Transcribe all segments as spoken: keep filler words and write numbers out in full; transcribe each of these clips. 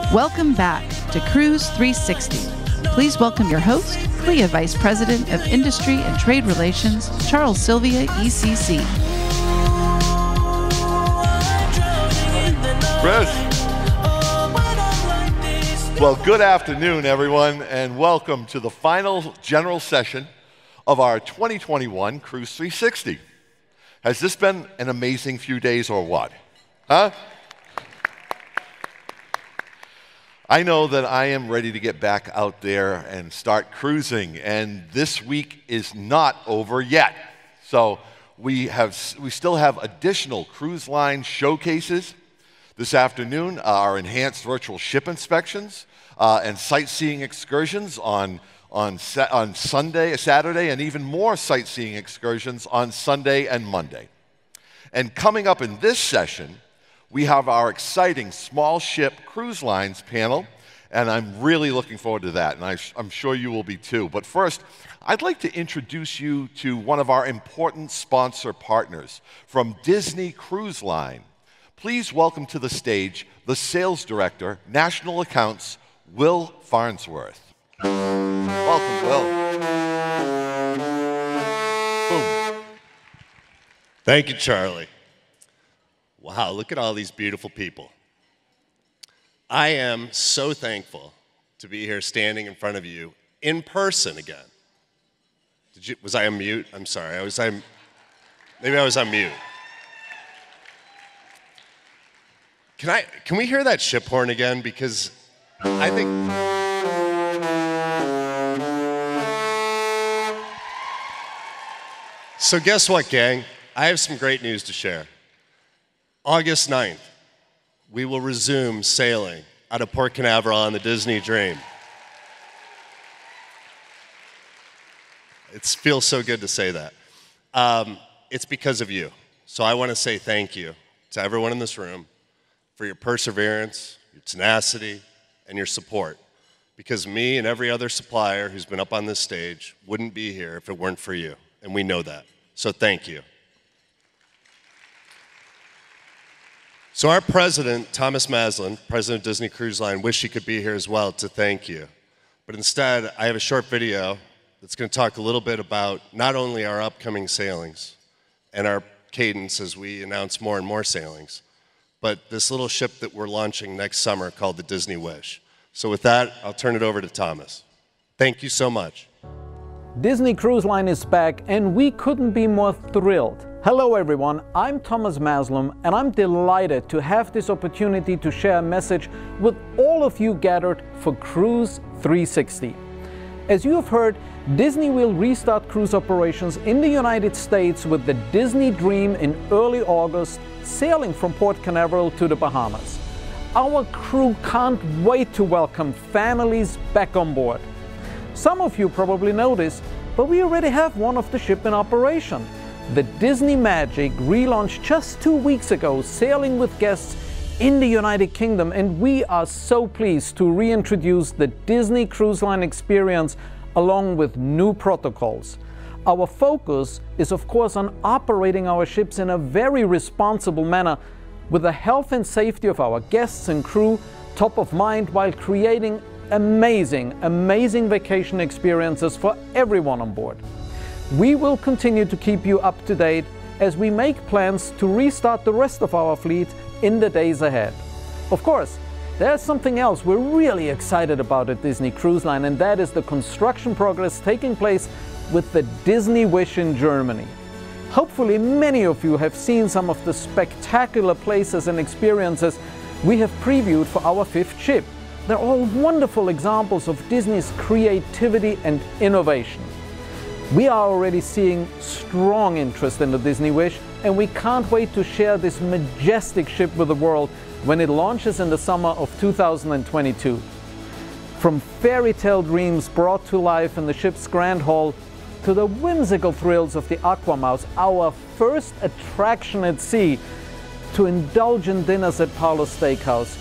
Welcome back to Cruise three sixty. Please welcome your host, C L I A Vice President of Industry and Trade Relations, Charles Sylvia, E C C. Chris. Well, good afternoon, everyone, and welcome to the final general session of our twenty twenty-one Cruise three sixty. Has this been an amazing few days or what? Huh? I know that I am ready to get back out there and start cruising, and this week is not over yet. So we have we still have additional cruise line showcases this afternoon, our enhanced virtual ship inspections uh, and sightseeing excursions on on on Sunday, Saturday, and even more sightseeing excursions on Sunday and Monday. And coming up in this session, we have our exciting small ship cruise lines panel, and I'm really looking forward to that, and I, I'm sure you will be too. But first, I'd like to introduce you to one of our important sponsor partners from Disney Cruise Line. Please welcome to the stage the Sales Director, National Accounts, Will Farnsworth. Welcome, Will. Boom. Thank you, Charlie. Wow, look at all these beautiful people. I am so thankful to be here standing in front of you in person again. Did you, was I on mute? I'm sorry. I was on, maybe I was on mute. Can I, can we hear that ship horn again? Because I think... So guess what, gang? I have some great news to share. August ninth, we will resume sailing out of Port Canaveral on the Disney Dream. It feels so good to say that. Um, it's because of you. So I want to say thank you to everyone in this room for your perseverance, your tenacity, and your support. Because me and every other supplier who's been up on this stage wouldn't be here if it weren't for you. And we know that. So thank you. So our president, Thomas Maslin, president of Disney Cruise Line, wished he could be here as well to thank you. But instead, I have a short video that's going to talk a little bit about not only our upcoming sailings and our cadence as we announce more and more sailings, but this little ship that we're launching next summer called the Disney Wish. So with that, I'll turn it over to Thomas. Thank you so much. Disney Cruise Line is back, and we couldn't be more thrilled. Hello everyone, I'm Thomas Maslin, and I'm delighted to have this opportunity to share a message with all of you gathered for Cruise three sixty. As you have heard, Disney will restart cruise operations in the United States with the Disney Dream in early August, sailing from Port Canaveral to the Bahamas. Our crew can't wait to welcome families back on board. Some of you probably know this, but we already have one of the ships in operation. The Disney Magic relaunched just two weeks ago, sailing with guests in the United Kingdom, and we are so pleased to reintroduce the Disney Cruise Line experience along with new protocols. Our focus is of course on operating our ships in a very responsible manner with the health and safety of our guests and crew top of mind, while creating amazing, amazing vacation experiences for everyone on board. We will continue to keep you up to date as we make plans to restart the rest of our fleet in the days ahead. Of course, there's something else we're really excited about at Disney Cruise Line, and that is the construction progress taking place with the Disney Wish in Germany. Hopefully many of you have seen some of the spectacular places and experiences we have previewed for our fifth ship. They're all wonderful examples of Disney's creativity and innovation. We are already seeing strong interest in the Disney Wish, and we can't wait to share this majestic ship with the world when it launches in the summer of two thousand twenty-two. From fairy tale dreams brought to life in the ship's Grand Hall, to the whimsical thrills of the Aquamouse, our first attraction at sea, to indulgent dinners at Paolo's Steakhouse,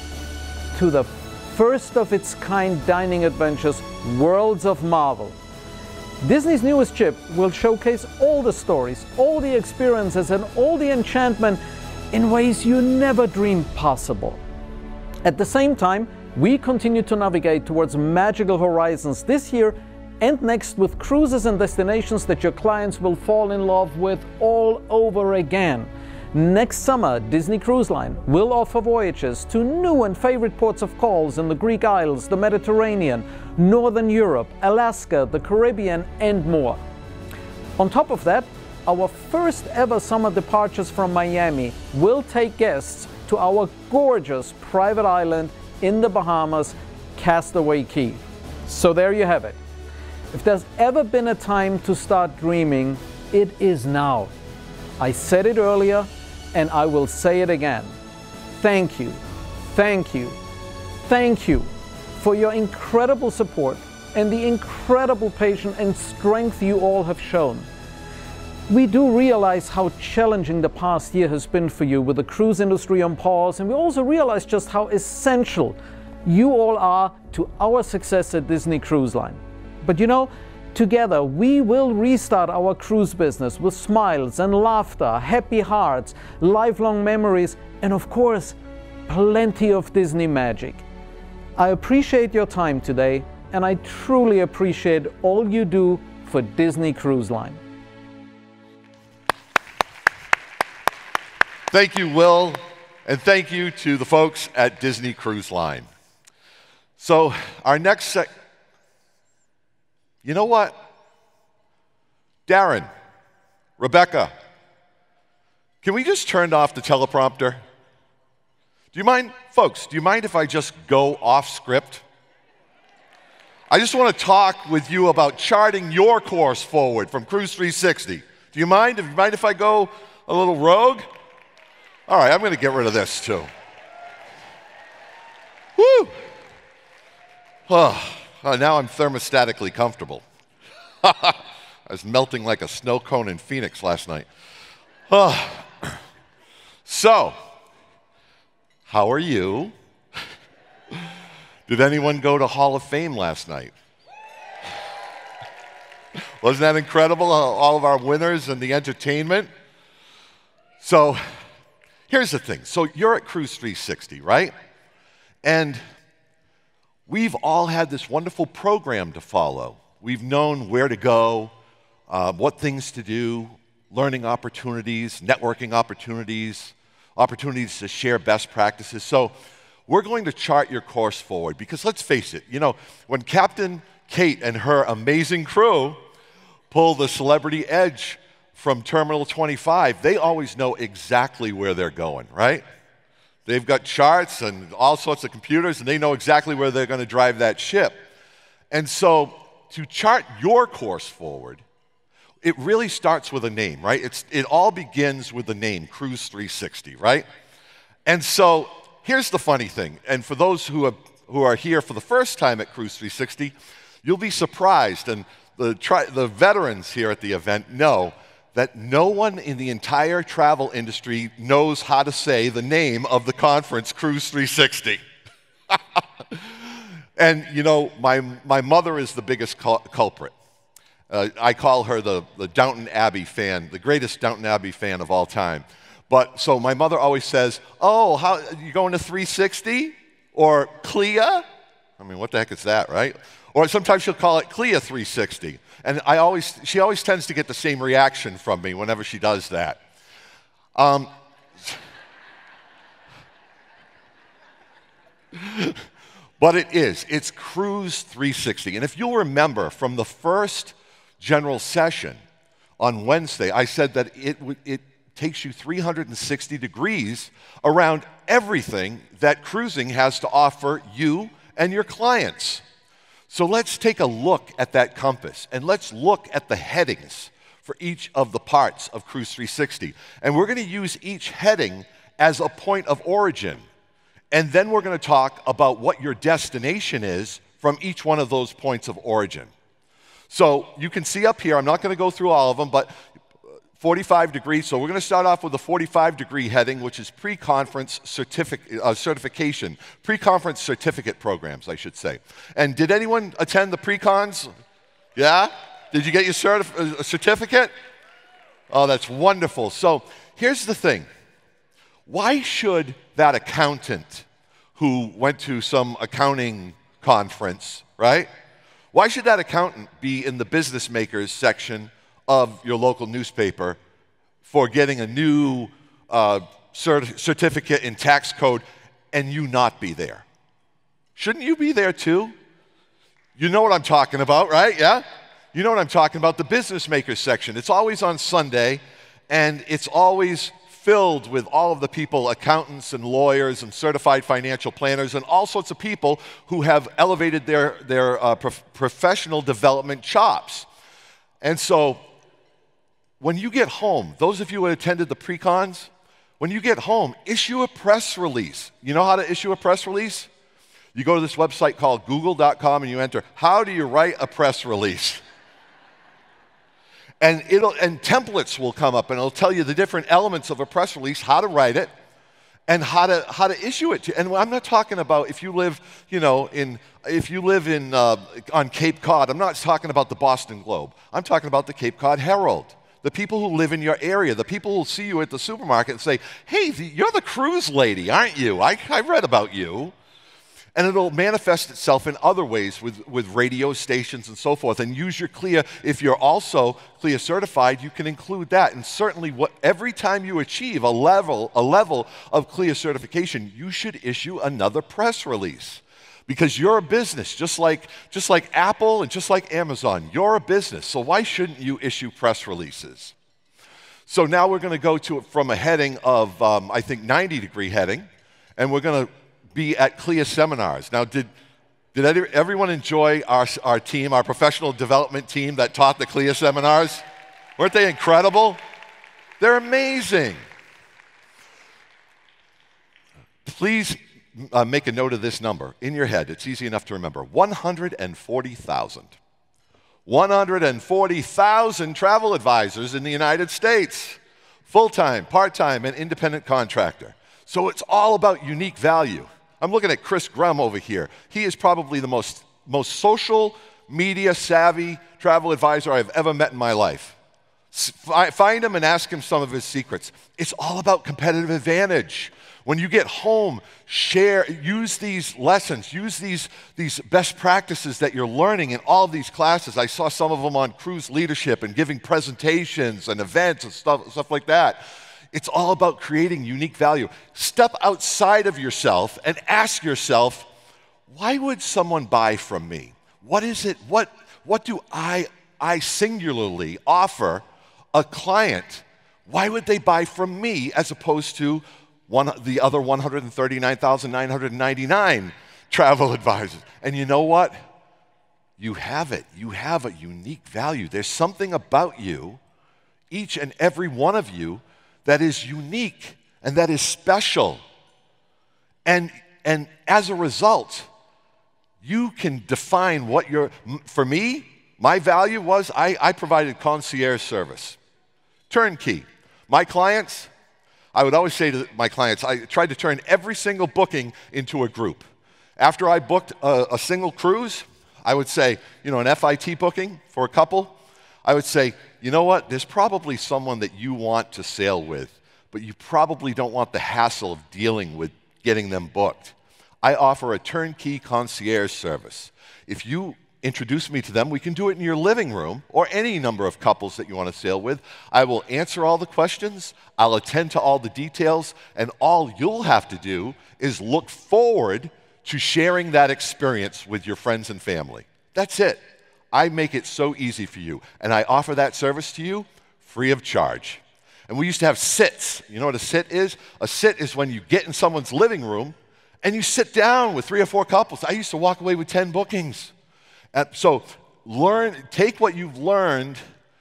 to the first of its kind dining adventures, Worlds of Marvel. Disney's newest ship will showcase all the stories, all the experiences, and all the enchantment in ways you never dreamed possible. At the same time, We continue to navigate towards magical horizons this year and next with cruises and destinations that your clients will fall in love with all over again. Next summer, Disney Cruise Line will offer voyages to new and favorite ports of calls in the Greek Isles, the Mediterranean, Northern Europe, Alaska, the Caribbean, and more. On top of that, our first ever summer departures from Miami will take guests to our gorgeous private island in the Bahamas, Castaway Cay. So there you have it. If there's ever been a time to start dreaming, it is now. I said it earlier, and I will say it again. Thank you, thank you, thank you for your incredible support and the incredible patience and strength you all have shown. We do realize how challenging the past year has been for you with the cruise industry on pause, and we also realize just how essential you all are to our success at Disney Cruise Line. But you know, together we will restart our cruise business with smiles and laughter, happy hearts, lifelong memories, and of course, plenty of Disney magic. I appreciate your time today, and I truly appreciate all you do for Disney Cruise Line. Thank you, Will, and thank you to the folks at Disney Cruise Line. So our next sec... You know what? Darren, Rebecca, can we just turn off the teleprompter? Do you mind, folks, do you mind if I just go off script? I just want to talk with you about charting your course forward from Cruise three sixty. Do you mind? Do you mind if I go a little rogue? All right, I'm going to get rid of this too. Woo! Oh. Oh, now I'm thermostatically comfortable. I was melting like a snow cone in Phoenix last night. Oh. So, how are you? Did anyone go to Hall of Fame last night? Wasn't that incredible, all of our winners and the entertainment? So, here's the thing. So, you're at Cruise three sixty, right? And we've all had this wonderful program to follow. We've known where to go, uh, what things to do, learning opportunities, networking opportunities, opportunities to share best practices. So we're going to chart your course forward because let's face it, you know, when Captain Kate and her amazing crew pull the Celebrity Edge from Terminal twenty-five, they always know exactly where they're going, right? They've got charts and all sorts of computers, and they know exactly where they're going to drive that ship. And so to chart your course forward, it really starts with a name, right? It's, it all begins with the name, Cruise three sixty, right? And so here's the funny thing, and for those who are, who are here for the first time at Cruise three sixty, you'll be surprised, and the, tri the veterans here at the event know that no one in the entire travel industry knows how to say the name of the conference, Cruise three sixty. And, you know, my, my mother is the biggest cul culprit. Uh, I call her the, the Downton Abbey fan, the greatest Downton Abbey fan of all time. But, so my mother always says, oh, how, you going to three sixty? Or Clea? I mean, what the heck is that, right? Or sometimes she'll call it Clea three sixty. And I always, she always tends to get the same reaction from me whenever she does that. Um, but it is. It's Cruise three sixty. And if you'll remember from the first general session on Wednesday, I said that it, it takes you three hundred sixty degrees around everything that cruising has to offer you and your clients. So let's take a look at that compass, and let's look at the headings for each of the parts of Cruise three sixty. And we're going to use each heading as a point of origin. And then we're going to talk about what your destination is from each one of those points of origin. So you can see up here, I'm not going to go through all of them, but forty-five degrees. So we're going to start off with the forty-five degree heading, which is pre-conference certific uh, certification, pre-conference certificate programs, I should say. And did anyone attend the pre-cons? Yeah? Did you get your certif- uh, certificate? Oh, that's wonderful. So here's the thing. Why should that accountant who went to some accounting conference, right? Why should that accountant be in the business makers section of your local newspaper for getting a new uh, cert certificate in tax code and you not be there? Shouldn't you be there too? You know what I'm talking about, right? Yeah? You know what I'm talking about, the business makers section. It's always on Sunday, and it's always filled with all of the people, accountants and lawyers and certified financial planners and all sorts of people who have elevated their, their uh, prof professional development chops. And so when you get home, those of you who attended the pre-cons, when you get home, issue a press release. You know how to issue a press release? You go to this website called google dot com and you enter, how do you write a press release? And, it'll, and templates will come up, and it'll tell you the different elements of a press release, how to write it, and how to, how to issue it. To, and I'm not talking about if you live, you know, in, if you live in, uh, on Cape Cod. I'm not talking about the Boston Globe. I'm talking about the Cape Cod Herald. The people who live in your area, the people who see you at the supermarket and say, hey, the, you're the cruise lady, aren't you? I, I read about you. And it'll manifest itself in other ways with, with radio stations and so forth. And use your CLIA. If you're also CLIA certified, you can include that. And certainly, what, every time you achieve a level, a level of CLIA certification, you should issue another press release. Because you're a business, just like, just like Apple and just like Amazon. You're a business, so why shouldn't you issue press releases? So now we're going to go to it from a heading of, um, I think, ninety degree heading, and we're going to be at CLIA seminars. Now, did, did everyone enjoy our, our team, our professional development team that taught the CLIA seminars? Weren't they incredible? They're amazing. Please uh, make a note of this number in your head. It's easy enough to remember. one hundred forty thousand. one hundred forty thousand travel advisors in the United States. Full-time, part-time, and independent contractor. So it's all about unique value. I'm looking at Chris Grum over here. He is probably the most, most social media savvy travel advisor I've ever met in my life. Find him and ask him some of his secrets. It's all about competitive advantage. When you get home, share, use these lessons, use these, these best practices that you're learning in all of these classes. I saw some of them on cruise leadership and giving presentations and events and stuff, stuff like that. It's all about creating unique value. Step outside of yourself and ask yourself, why would someone buy from me? What is it, what, what do I, I singularly offer a client? Why would they buy from me as opposed to one, the other one hundred thirty-nine thousand nine hundred ninety-nine travel advisors? And you know what? You have it. You have a unique value. There's something about you, each and every one of you, that is unique and that is special. And, and as a result, you can define what your, for me, my value was I, I provided concierge service, turnkey. My clients, I would always say to my clients, I tried to turn every single booking into a group. After I booked a, a single cruise, I would say, you know, an F I T booking for a couple, I would say, you know what, there's probably someone that you want to sail with, but you probably don't want the hassle of dealing with getting them booked. I offer a turnkey concierge service. If you introduce me to them, we can do it in your living room or any number of couples that you want to sail with. I will answer all the questions, I'll attend to all the details, and all you'll have to do is look forward to sharing that experience with your friends and family. That's it. I make it so easy for you, and I offer that service to you free of charge. And we used to have sits. You know what a sit is? A sit is when you get in someone's living room and you sit down with three or four couples. I used to walk away with ten bookings. And so learn, take what you've learned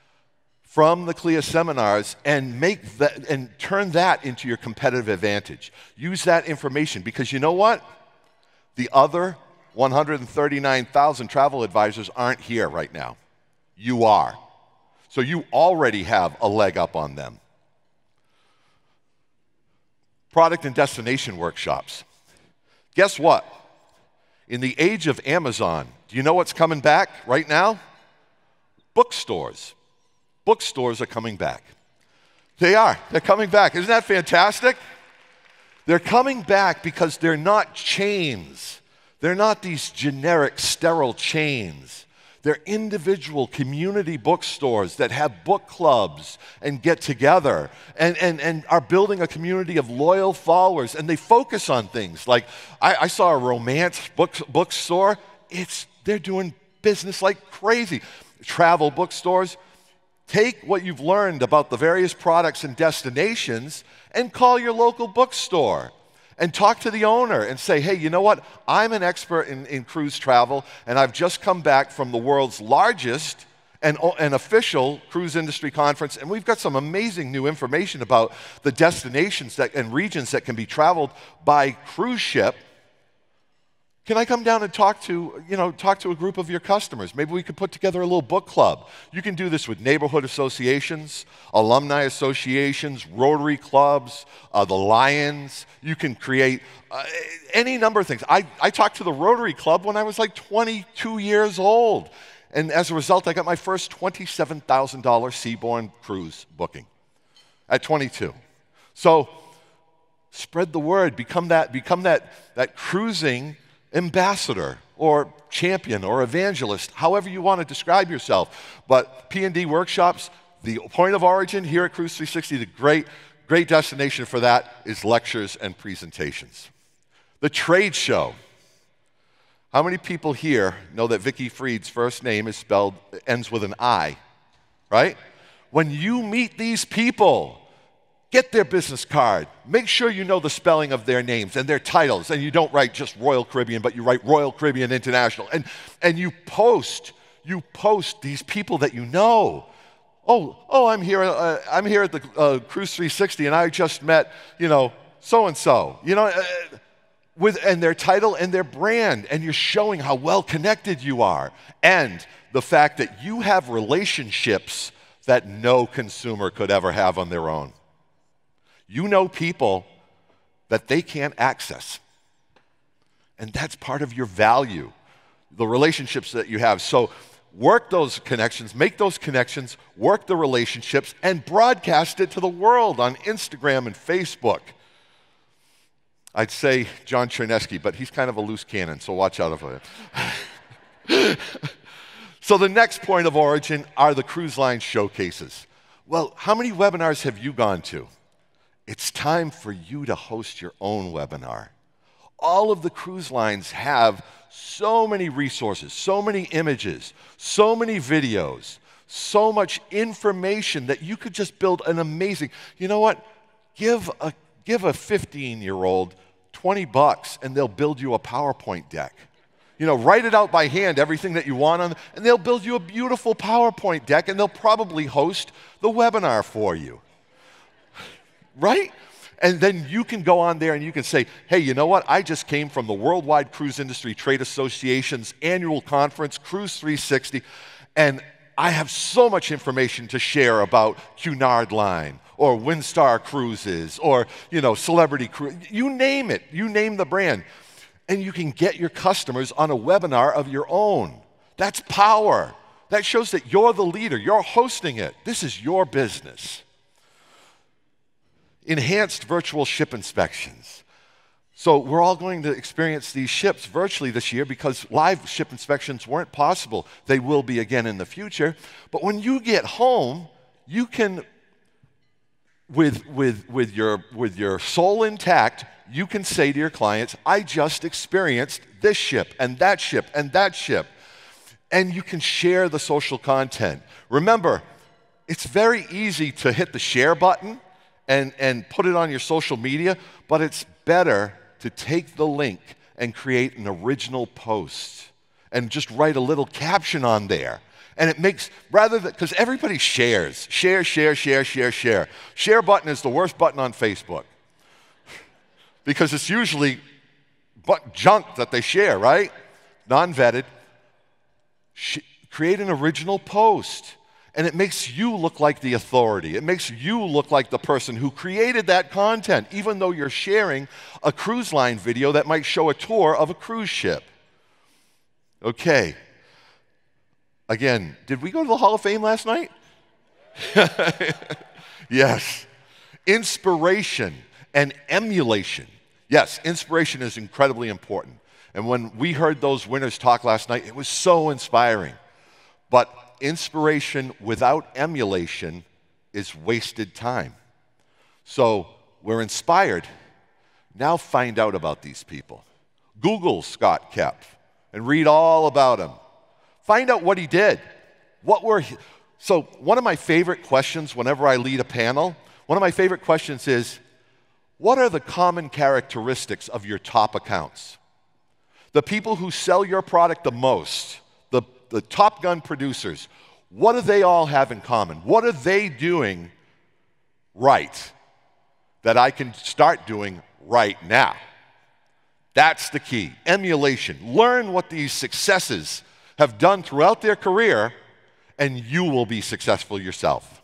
from the CLIA seminars and make that and turn that into your competitive advantage. Use that information because you know what? The other one hundred thirty-nine thousand travel advisors aren't here right now. You are. So you already have a leg up on them. Product and destination workshops. Guess what? In the age of Amazon, do you know what's coming back right now? Bookstores. Bookstores are coming back. They are. They're coming back. Isn't that fantastic? They're coming back because they're not chains. They're not these generic, sterile chains. They're individual community bookstores that have book clubs and get together and, and, and are building a community of loyal followers. And they focus on things like, I, I saw a romance book, bookstore. It's, they're doing business like crazy. Travel bookstores. Take what you've learned about the various products and destinations and call your local bookstore. And talk to the owner and say, hey, you know what? I'm an expert in, in cruise travel, and I've just come back from the world's largest and, and official cruise industry conference, and we've got some amazing new information about the destinations that, and regions that can be traveled by cruise ship. Can I come down and talk to, you know, talk to a group of your customers? Maybe we could put together a little book club. You can do this with neighborhood associations, alumni associations, Rotary clubs, uh, the Lions. You can create uh, any number of things. I, I talked to the Rotary Club when I was like twenty-two years old. And as a result, I got my first twenty-seven thousand dollar Seabourn cruise booking at twenty-two. So spread the word. Become that, become that, that cruising ambassador or champion or evangelist, however you want to describe yourself. But P and D Workshops, the point of origin here at Cruise three sixty, the great, great destination for that is lectures and presentations. The trade show. How many people here know that Vicky Freed's first name is spelled, ends with an I, right? When you meet these people, get their business card. Make sure you know the spelling of their names and their titles, and you don't write just Royal Caribbean, but you write Royal Caribbean International. And, and you post, you post these people that you know. Oh, oh, I'm here, uh, I'm here at the uh, Cruise three sixty, and I just met, you know, so-and-so. You know, uh, with, and their title and their brand, and you're showing how well connected you are, and the fact that you have relationships that no consumer could ever have on their own. You know people that they can't access. And that's part of your value, the relationships that you have. So work those connections, make those connections, work the relationships, and broadcast it to the world on Instagram and Facebook. I'd say John Chernesky, but he's kind of a loose cannon, so watch out for it. So the next point of origin are the cruise line showcases. Well, how many webinars have you gone to? It's time for you to host your own webinar. All of the cruise lines have so many resources, so many images, so many videos, so much information that you could just build an amazing, you know what? Give a, give a fifteen-year-old twenty bucks and they'll build you a PowerPoint deck. You know, write it out by hand, everything that you want on, and they'll build you a beautiful PowerPoint deck, and they'll probably host the webinar for you. Right? And then you can go on there and you can say, hey, you know what? I just came from the Worldwide Cruise Industry Trade Association's annual conference, Cruise three sixty, and I have so much information to share about Cunard Line or Windstar Cruises or, you know, Celebrity Cruise. You name it. You name the brand. And you can get your customers on a webinar of your own. That's power. That shows that you're the leader. You're hosting it. This is your business. Enhanced virtual ship inspections. So we're all going to experience these ships virtually this year because live ship inspections weren't possible. They will be again in the future. But when you get home, you can, with, with, with, your, with your soul intact, you can say to your clients, I just experienced this ship and that ship and that ship. And you can share the social content. Remember, it's very easy to hit the share button And, and put it on your social media, but it's better to take the link and create an original post and just write a little caption on there. And it makes, rather than, because everybody shares, share, share, share, share, share. Share button is the worst button on Facebook because it's usually junk that they share, right? Non-vetted. Sh- create an original post. And it makes you look like the authority. It makes you look like the person who created that content, even though you're sharing a cruise line video that might show a tour of a cruise ship. Okay. Again, did we go to the Hall of Fame last night? Yes. Inspiration and emulation. Yes, inspiration is incredibly important. And when we heard those winners talk last night, it was so inspiring. But inspiration without emulation is wasted time. So we're inspired. Now find out about these people. Google Scott Kepf and read all about him. Find out what he did. What were he, so one of my favorite questions whenever I lead a panel, one of my favorite questions is, what are the common characteristics of your top accounts? The people who sell your product the most, the, the Top Gun producers, what do they all have in common? What are they doing right that I can start doing right now? That's the key. Emulation. Learn what these successes have done throughout their career, and you will be successful yourself.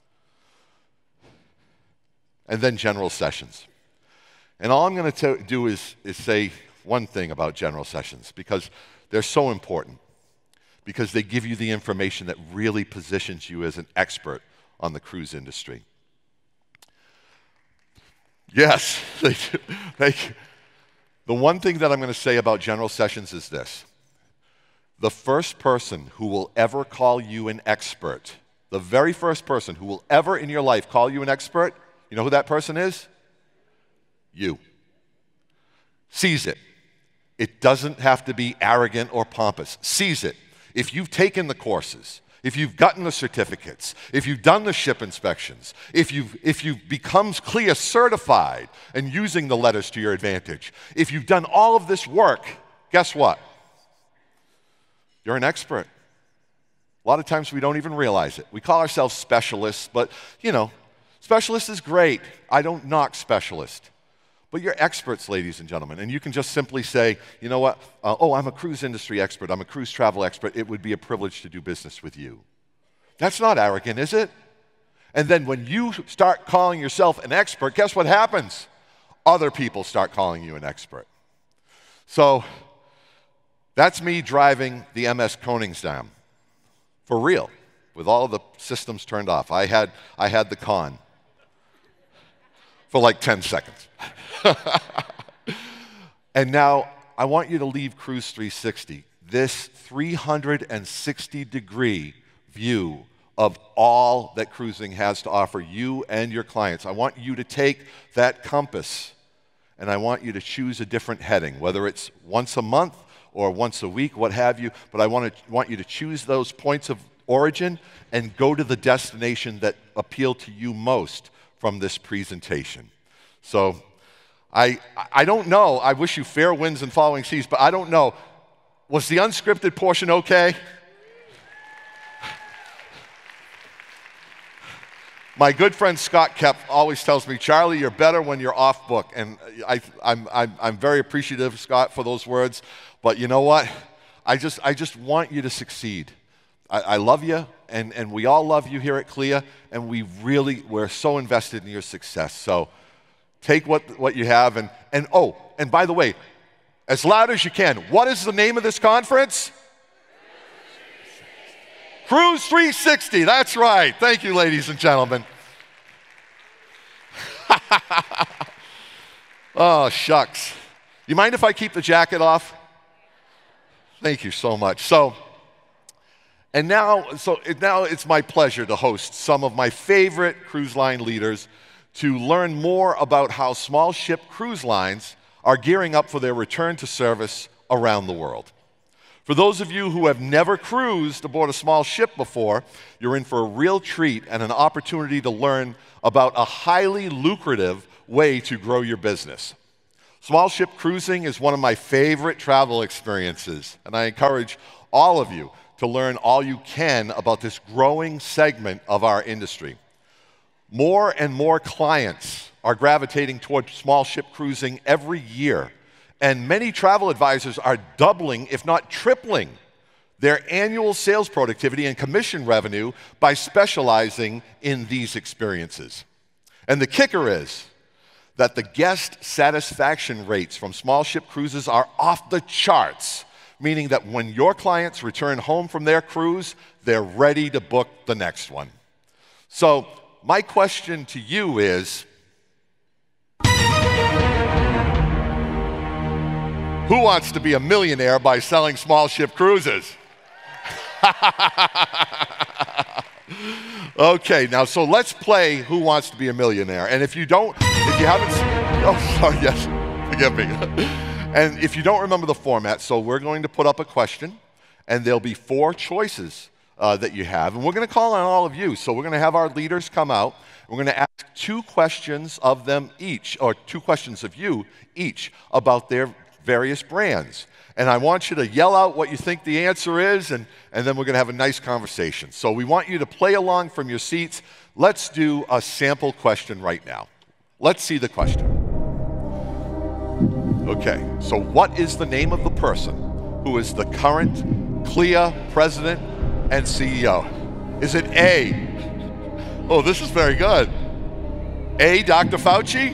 And then general sessions. And all I'm going to do is, is say one thing about general sessions, because they're so important, because they give you the information that really positions you as an expert on the cruise industry. Yes, they do. They, the one thing that I'm going to say about general sessions is this. The first person who will ever call you an expert, the very first person who will ever in your life call you an expert, you know who that person is? You. Seize it. It doesn't have to be arrogant or pompous. Seize it. If you've taken the courses, if you've gotten the certificates, if you've done the ship inspections, if you've, if you've become CLIA certified and using the letters to your advantage, if you've done all of this work, guess what? You're an expert. A lot of times we don't even realize it. We call ourselves specialists, but, you know, specialist is great. I don't knock specialist. But you're experts, ladies and gentlemen, and you can just simply say, you know what, uh, oh, I'm a cruise industry expert, I'm a cruise travel expert, it would be a privilege to do business with you. That's not arrogant, is it? And then when you start calling yourself an expert, guess what happens? Other people start calling you an expert. So that's me driving the M S Koningsdam, for real, with all the systems turned off. I had, I had the con for like ten seconds. And now I want you to leave Cruise three sixty, this three hundred sixty degree view of all that cruising has to offer you and your clients. I want you to take that compass and I want you to choose a different heading, whether it's once a month or once a week, what have you, but I want, to, want you to choose those points of origin and go to the destination that appeal to you most from this presentation. So I, I don't know, I wish you fair winds and following seas, but I don't know, was the unscripted portion okay? My good friend Scott Kepf always tells me, Charlie, you're better when you're off book. And I, I'm, I'm, I'm very appreciative, Scott, for those words. But you know what? I just, I just want you to succeed. I, I love you, and, and we all love you here at CLIA, and we really, we're so invested in your success. So take what, what you have, and, and oh, and by the way, as loud as you can, what is the name of this conference? Cruise three sixty, that's right. Thank you, ladies and gentlemen. Oh, shucks. You mind if I keep the jacket off? Thank you so much. So, and now, so now it's my pleasure to host some of my favorite cruise line leaders to learn more about how small ship cruise lines are gearing up for their return to service around the world. For those of you who have never cruised aboard a small ship before, you're in for a real treat and an opportunity to learn about a highly lucrative way to grow your business. Small ship cruising is one of my favorite travel experiences, and I encourage all of you to learn all you can about this growing segment of our industry. More and more clients are gravitating toward small ship cruising every year, and many travel advisors are doubling, if not tripling, their annual sales productivity and commission revenue by specializing in these experiences. And the kicker is that the guest satisfaction rates from small ship cruises are off the charts, meaning that when your clients return home from their cruise, they're ready to book the next one. So my question to you is, Who Wants to Be a Millionaire by Selling Small Ship Cruises. Okay, now so let's play Who Wants to Be a Millionaire. And if you don't, if you haven't, oh, sorry, yes, forgive me. And if you don't remember the format, so we're going to put up a question, and there'll be four choices uh, that you have. And we're going to call on all of you. So we're going to have our leaders come out. We're going to ask two questions of them each, or two questions of you each, about their various brands. And I want you to yell out what you think the answer is, and, and then we're going to have a nice conversation. So we want you to play along from your seats. Let's do a sample question right now. Let's see the question. Okay, so what is the name of the person who is the current C L I A president and C E O? Is it A? Oh, this is very good. A, Doctor Fauci?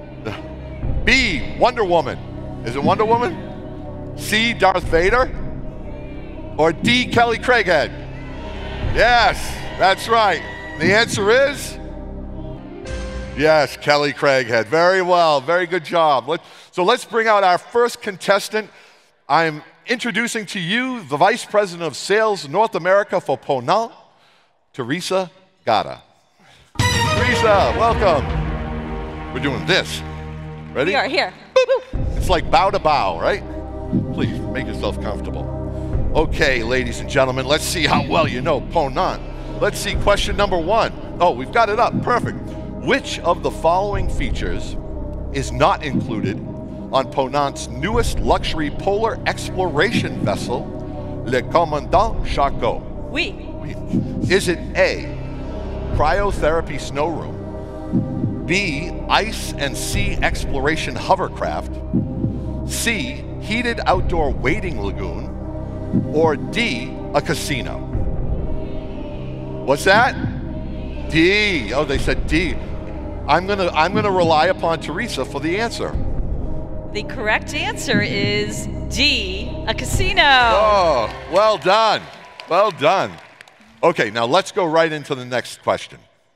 B, Wonder Woman. Is it Wonder Woman? C, Darth Vader? Or D, Kelly Craighead? Yes, that's right. The answer is? Yes, Kelly Craighead. Very well, very good job. Let, so let's bring out our first contestant. I'm introducing to you the Vice President of Sales North America for Ponant, Teresa Gatta. Teresa, welcome. We're doing this. Ready? We are here. It's like bow to bow, right? Please, make yourself comfortable. Okay, ladies and gentlemen, let's see how well you know Ponant. Let's see question number one. Oh, we've got it up, perfect. Which of the following features is not included on Ponant's newest luxury polar exploration vessel, Le Commandant Charcot? We. Oui. Is it A, cryotherapy snow room, B, ice and sea exploration hovercraft, C, heated outdoor waiting lagoon, or D, a casino? What's that? D. Oh, they said D. I'm gonna I'm gonna rely upon Teresa for the answer. The correct answer is D, a casino. Oh, well done. Well done. Okay, now let's go right into the next question.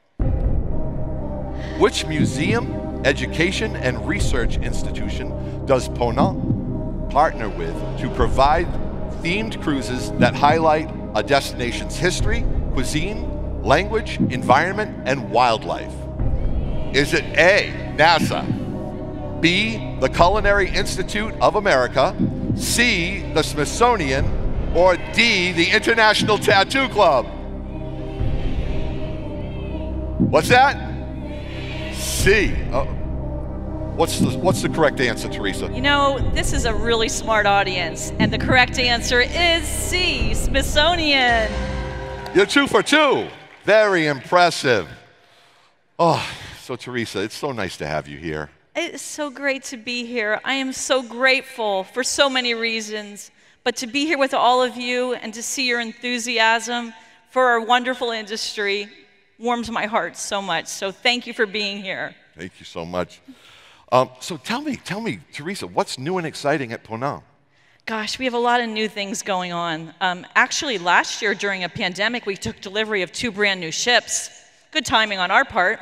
Which museum, education, and research institution does Ponant partner with to provide themed cruises that highlight a destination's history, cuisine, language, environment, and wildlife? Is it A, NASA, B, the Culinary Institute of America, C, the Smithsonian, or D, the International Tattoo Club? What's that? C. Oh. What's the, what's the correct answer, Teresa? You know, this is a really smart audience, and the correct answer is C, Smithsonian. You're two for two. Very impressive. Oh, so Teresa, it's so nice to have you here. It's so great to be here. I am so grateful for so many reasons, but to be here with all of you and to see your enthusiasm for our wonderful industry warms my heart so much. So thank you for being here. Thank you so much. Um, so tell me, tell me, Teresa, what's new and exciting at Ponant? Gosh, we have a lot of new things going on. Um, actually, last year during a pandemic, we took delivery of two brand new ships. Good timing on our part.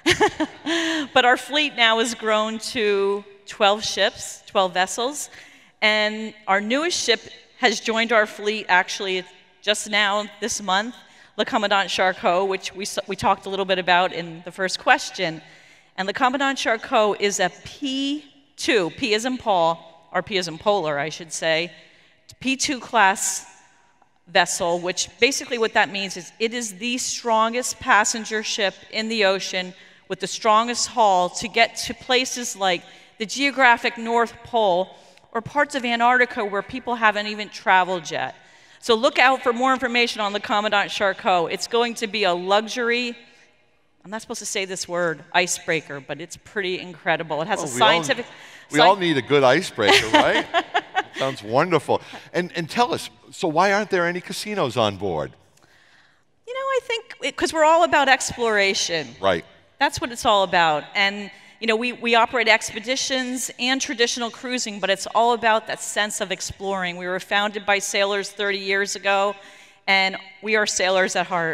But our fleet now has grown to twelve ships, twelve vessels. And our newest ship has joined our fleet actually just now this month, Le Commandant Charcot, which we, we talked a little bit about in the first question. And Le Commandant Charcot is a P two, P as in Paul, or P as in polar, I should say, P two class vessel, which basically what that means is it is the strongest passenger ship in the ocean with the strongest hull to get to places like the geographic North Pole or parts of Antarctica where people haven't even traveled yet. So look out for more information on Le Commandant Charcot. It's going to be a luxury, I'm not supposed to say this word, icebreaker, but it's pretty incredible. It has oh, a scientific... All, we all need a good icebreaker, right? Sounds wonderful. And, and tell us, so why aren't there any casinos on board? You know, I think, because we're all about exploration. Right. That's what it's all about. And, you know, we, we operate expeditions and traditional cruising, but it's all about that sense of exploring. We were founded by sailors thirty years ago, and we are sailors at heart.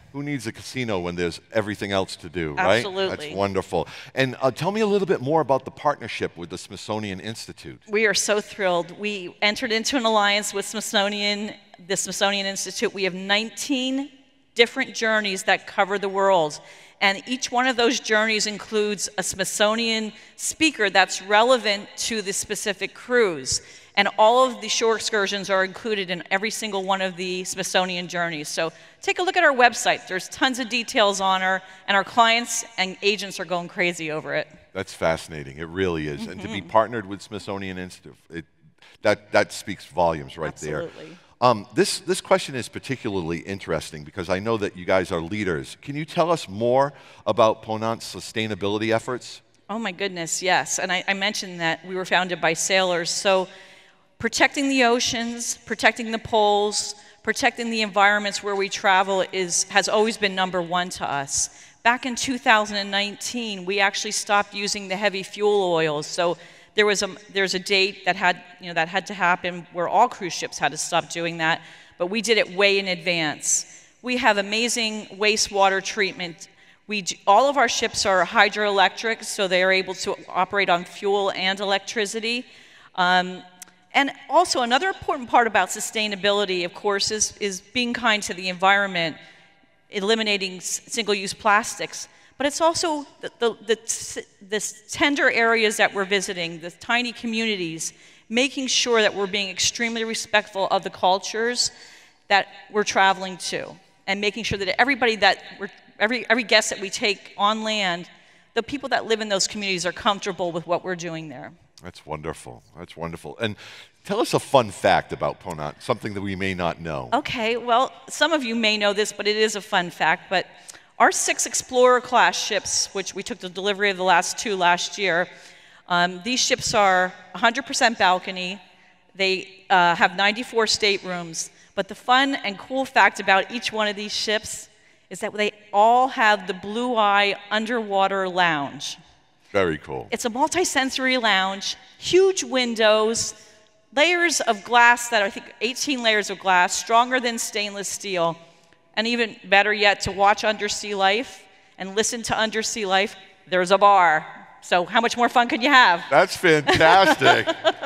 who needs a casino when there's everything else to do, right? Absolutely. That's wonderful. And uh, tell me a little bit more about the partnership with the Smithsonian Institute. We are so thrilled. We entered into an alliance with Smithsonian, the Smithsonian Institute. We have nineteen different journeys that cover the world. And each one of those journeys includes a Smithsonian speaker that's relevant to the specific cruise. And all of the shore excursions are included in every single one of the Smithsonian journeys. So take a look at our website. There's tons of details on her, and our clients and agents are going crazy over it. That's fascinating. It really is. Mm-hmm. And to be partnered with Smithsonian Institute, it, that, that speaks volumes right Absolutely. there. Um, this, this question is particularly interesting because I know that you guys are leaders. Can you tell us more about Ponant's sustainability efforts? Oh my goodness, yes. And I, I mentioned that we were founded by sailors. So protecting the oceans, protecting the poles, protecting the environments where we travel is, has always been number one to us. Back in two thousand nineteen, we actually stopped using the heavy fuel oils. So there was a, there's a date that had, you know, that had to happen where all cruise ships had to stop doing that, but we did it way in advance. We have amazing wastewater treatment. We, all of our ships are hydroelectric, so they are able to operate on fuel and electricity. Um, and also another important part about sustainability, of course, is, is being kind to the environment, eliminating single-use plastics. But it's also the, the, the, the tender areas that we're visiting, the tiny communities, making sure that we're being extremely respectful of the cultures that we're traveling to, and making sure that everybody that we're, every, every guest that we take on land, the people that live in those communities are comfortable with what we're doing there. That's wonderful. That's wonderful. And tell us a fun fact about Ponant, something that we may not know. Okay, well, some of you may know this, but it is a fun fact. But our six Explorer-class ships, which we took the delivery of the last two last year, um, these ships are one hundred percent balcony. They uh, have ninety-four staterooms. But the fun and cool fact about each one of these ships is that they all have the Blue Eye underwater lounge. Very cool. It's a multi-sensory lounge, huge windows, layers of glass that are, I think, eighteen layers of glass, stronger than stainless steel. And even better yet, to watch undersea life and listen to undersea life, there's a bar. So how much more fun could you have? That's fantastic.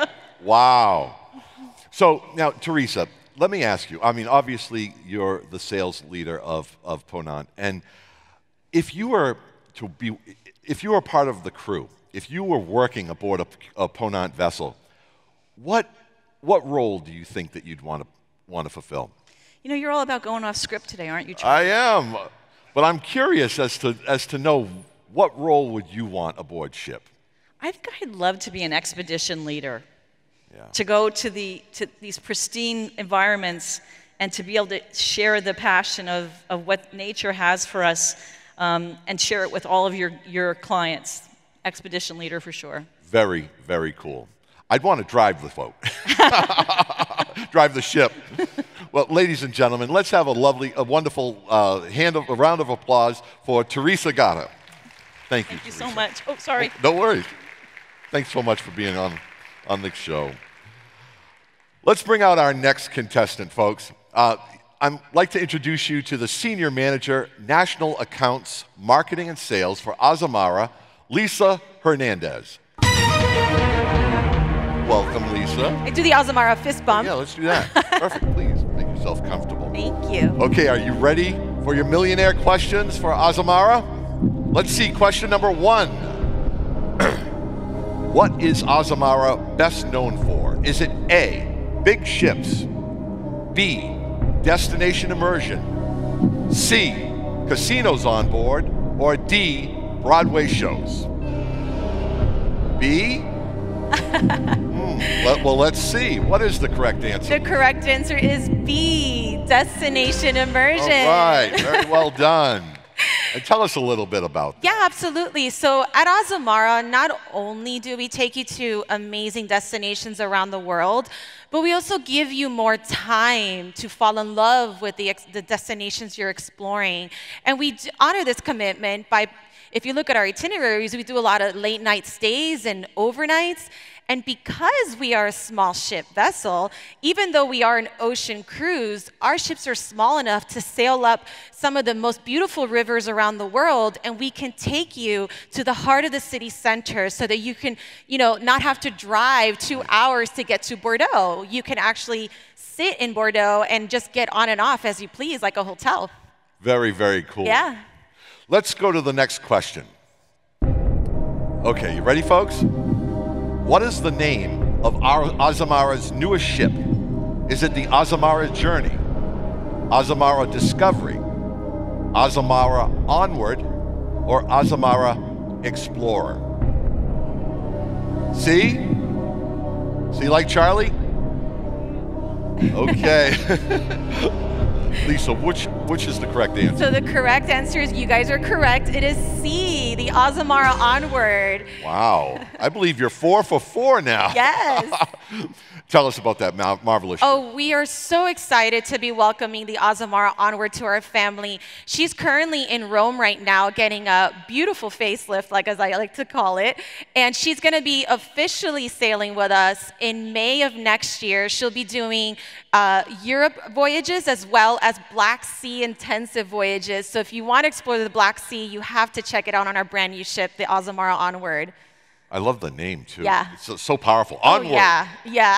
Wow. So now, Teresa, let me ask you. I mean, obviously, you're the sales leader of, of Ponant. And if you were to be, if you were part of the crew, if you were working aboard a, a Ponant vessel, what, what role do you think that you'd want to, want to fulfill? You know, you're all about going off script today, aren't you, Charlie? I am, but I'm curious as to, as to know what role would you want aboard ship? I think I'd love to be an expedition leader, yeah. to go to, the, to these pristine environments and to be able to share the passion of, of what nature has for us um, and share it with all of your, your clients. Expedition leader for sure. Very, very cool. I'd want to drive the boat, drive the ship. Well, ladies and gentlemen, let's have a lovely, a wonderful uh, hand of, a round of applause for Teresa Gatta. Thank you, Thank you Teresa. so much. Oh, sorry. Oh, no worries. Thanks so much for being on, on the show. Let's bring out our next contestant, folks. Uh, I'd like to introduce you to the Senior Manager, National Accounts, Marketing and Sales for Azamara, Lisa Hernandez. Welcome, Lisa. I do the Azamara fist bump. Yeah, let's do that. Perfect, please. Make yourself comfortable. Thank you. Okay, are you ready for your millionaire questions for Azamara? Let's see, question number one. What is Azamara best known for? Is it A, big ships, B, destination immersion, C, casinos on board, or D, Broadway shows? B? mm, let, well, let's see. What is the correct answer? The correct answer is B, destination immersion. All right, very well done. And tell us a little bit about that. Yeah, absolutely. So at Azamara, not only do we take you to amazing destinations around the world, but we also give you more time to fall in love with the, the destinations you're exploring. And we honor this commitment by, if you look at our itineraries, we do a lot of late night stays and overnights. And because we are a small ship vessel, even though we are an ocean cruise, our ships are small enough to sail up some of the most beautiful rivers around the world, and we can take you to the heart of the city center so that you can, you know, not have to drive two hours to get to Bordeaux. You can actually sit in Bordeaux and just get on and off as you please, like a hotel. Very, very cool. Yeah. Let's go to the next question. Okay, you ready, folks? What is the name of our Azamara's newest ship? Is it the Azamara Journey, Azamara Discovery, Azamara Onward, or Azamara Explorer? See? See like Charlie? Okay. Lisa, which which is the correct answer? So the correct answer is, you guys are correct. It is C, the Azamara Onward. Wow. I believe you're four for four now. Yes. Tell us about that mar marvelous ship. Oh, we are so excited to be welcoming the Azamara Onward to our family. She's currently in Rome right now getting a beautiful facelift, like as I like to call it. And she's going to be officially sailing with us in May of next year. She'll be doing uh, Europe voyages as well as Black Sea intensive voyages. So if you want to explore the Black Sea, you have to check it out on our brand new ship, the Azamara Onward. I love the name, too. Yeah. It's so, so powerful. Oh, Onward. yeah, yeah.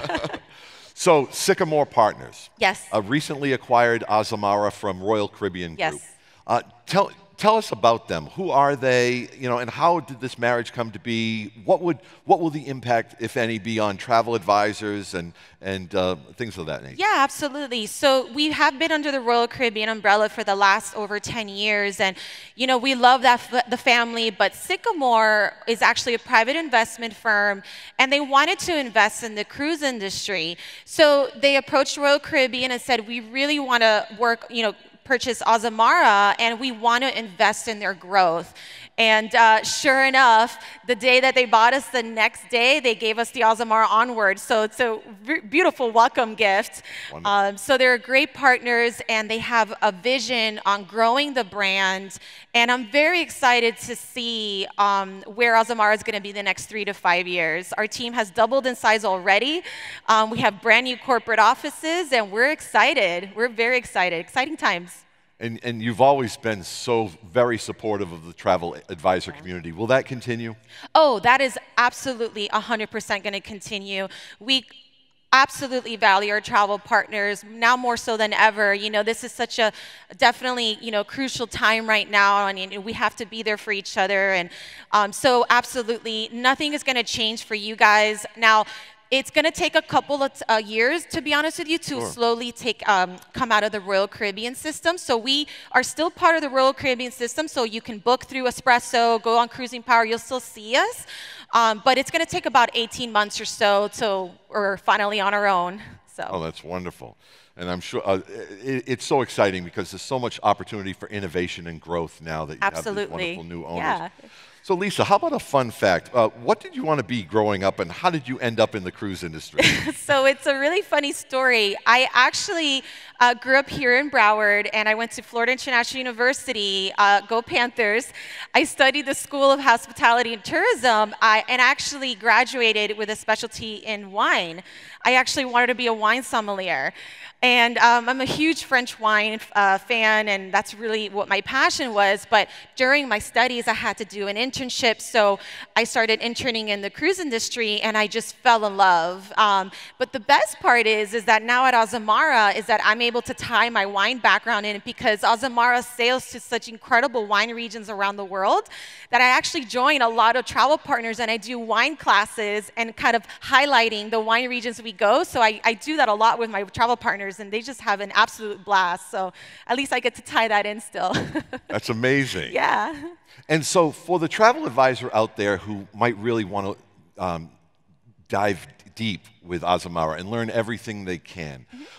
So, Sycamore Partners. Yes. A recently acquired Azamara from Royal Caribbean Group. Yes. Uh, tell, tell us about them. Who are they? You know, and how did this marriage come to be? What would what will the impact, if any, be on travel advisors and and uh, things of that nature? Yeah, absolutely. So we have been under the Royal Caribbean umbrella for the last over ten years, and you know we love that f the family. But Sycamore is actually a private investment firm, and they wanted to invest in the cruise industry. So they approached Royal Caribbean and said, "We really want to work, you know." purchase Azamara, and we want to invest in their growth." And uh, sure enough, the day that they bought us, the next day, they gave us the Azamara Onward. So it's a beautiful welcome gift. Um, so they're great partners, and they have a vision on growing the brand. And I'm very excited to see um, where Azamara is going to be the next three to five years. Our team has doubled in size already. Um, we have brand new corporate offices, and we're excited. We're very excited. Exciting times. And, and you've always been so very supportive of the travel advisor community. Will that continue? Oh, that is absolutely one hundred percent going to continue. We absolutely value our travel partners, now more so than ever. You know, this is such a definitely, you know, crucial time right now, and you know, we have to be there for each other. And um, so absolutely, nothing is going to change for you guys. Now, it's going to take a couple of uh, years, to be honest with you, to Sure. slowly take um, come out of the Royal Caribbean system. So we are still part of the Royal Caribbean system, so you can book through Espresso, go on Cruising Power, you'll still see us. Um, but it's going to take about eighteen months or so till we're finally on our own. So. Oh, that's wonderful. And I'm sure uh, it, it's so exciting because there's so much opportunity for innovation and growth now that you Absolutely. have these wonderful new owners. Yeah. So Lisa, how about a fun fact? Uh, what did you want to be growing up, and how did you end up in the cruise industry? So it's a really funny story. I actually uh, grew up here in Broward, and I went to Florida International University, uh, go Panthers. I studied the School of Hospitality and Tourism, I, and actually graduated with a specialty in wine. I actually wanted to be a wine sommelier. And um, I'm a huge French wine uh, fan, and that's really what my passion was. But during my studies, I had to do an internship, so I started interning in the cruise industry, and I just fell in love. Um, but the best part is, is that now at Azamara, is that I'm able to tie my wine background in, because Azamara sails to such incredible wine regions around the world that I actually join a lot of travel partners, and I do wine classes and kind of highlighting the wine regions we go. So I, I do that a lot with my travel partners, and they just have an absolute blast. So at least I get to tie that in still. That's amazing. Yeah. And so for the travel advisor out there who might really want to um, dive deep with Azamara and learn everything they can, mm-hmm.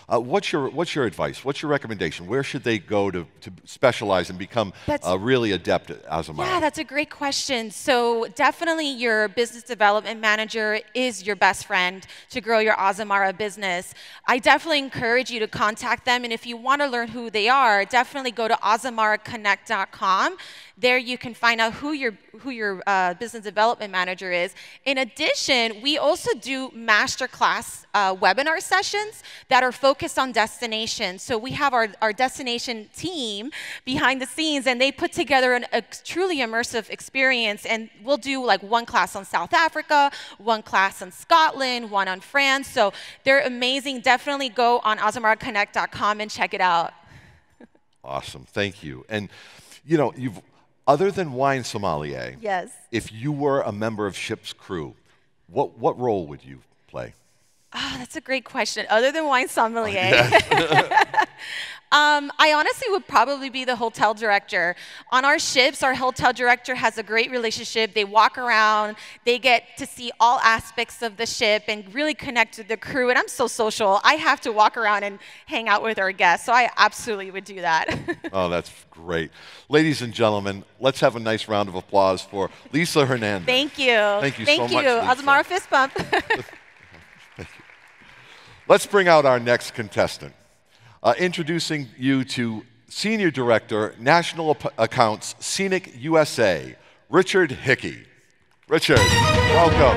Uh, what's your what's your advice? What's your recommendation? Where should they go to, to specialize and become uh, really adept at Azamara? Yeah, that's a great question. So definitely your business development manager is your best friend to grow your Azamara business. I definitely encourage you to contact them, and if you want to learn who they are, definitely go to azamara connect dot com. There you can find out who your who your uh, business development manager is. In addition, we also do masterclass uh, webinar sessions that are focused on destinations. So we have our, our destination team behind the scenes, and they put together an, a truly immersive experience. And we'll do like one class on South Africa, one class on Scotland, one on France. So they're amazing. Definitely go on azamara connect dot com and check it out. Awesome, thank you. And you know, you've other than wine sommelier, Yes. if you were a member of ship's crew, what what role would you play? Oh, that's a great question. Other than wine sommelier, Yeah. um, I honestly would probably be the hotel director. On our ships, our hotel director has a great relationship. They walk around, they get to see all aspects of the ship and really connect with the crew. And I'm so social. I have to walk around and hang out with our guests, so I absolutely would do that. Oh, that's great. Ladies and gentlemen, let's have a nice round of applause for Lisa Hernandez. Thank you. Thank you Thank so you. much, Lisa. Azamara fist bump. Let's bring out our next contestant. Uh, introducing you to Senior Director, National Ap- Accounts, Scenic U S A, Richard Hickey. Richard, welcome.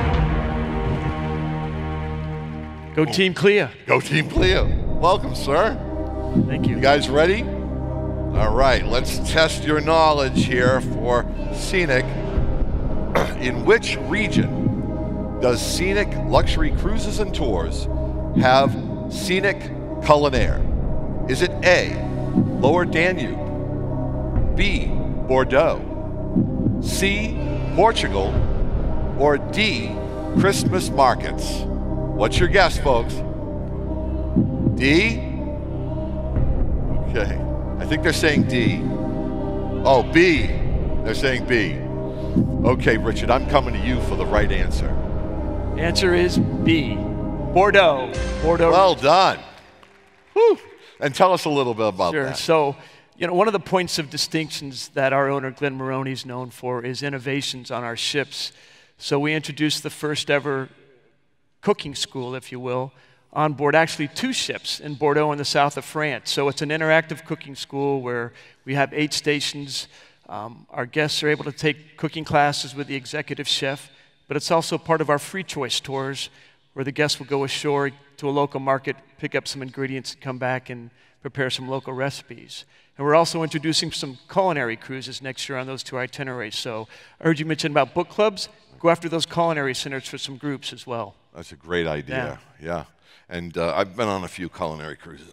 Go Team Clea. Go Team Clea. Welcome, sir. Thank you. You guys ready? All right, let's test your knowledge here for Scenic. In which region does Scenic Luxury Cruises and Tours have Scenic Culinaire? Is it A, Lower Danube, B, Bordeaux, C, Portugal, or D, Christmas markets? What's your guess, folks? D? Okay, I think they're saying D. Oh, B, they're saying B. Okay, Richard, I'm coming to you for the right answer. Answer is B, Bordeaux. Bordeaux. Well done. Whew. And tell us a little bit about Sure. that. So, you know, one of the points of distinctions that our owner, Glenn Maroney, is known for is innovations on our ships. So we introduced the first ever cooking school, if you will, on board actually two ships in Bordeaux in the south of France. So it's an interactive cooking school where we have eight stations. Um, our guests are able to take cooking classes with the executive chef, but it's also part of our free choice tours where the guests will go ashore to a local market, pick up some ingredients, and come back and prepare some local recipes. And we're also introducing some culinary cruises next year on those two itineraries. So I heard you mention about book clubs. Go after those culinary centers for some groups as well. That's a great idea. Yeah. yeah. And uh, I've been on a few culinary cruises.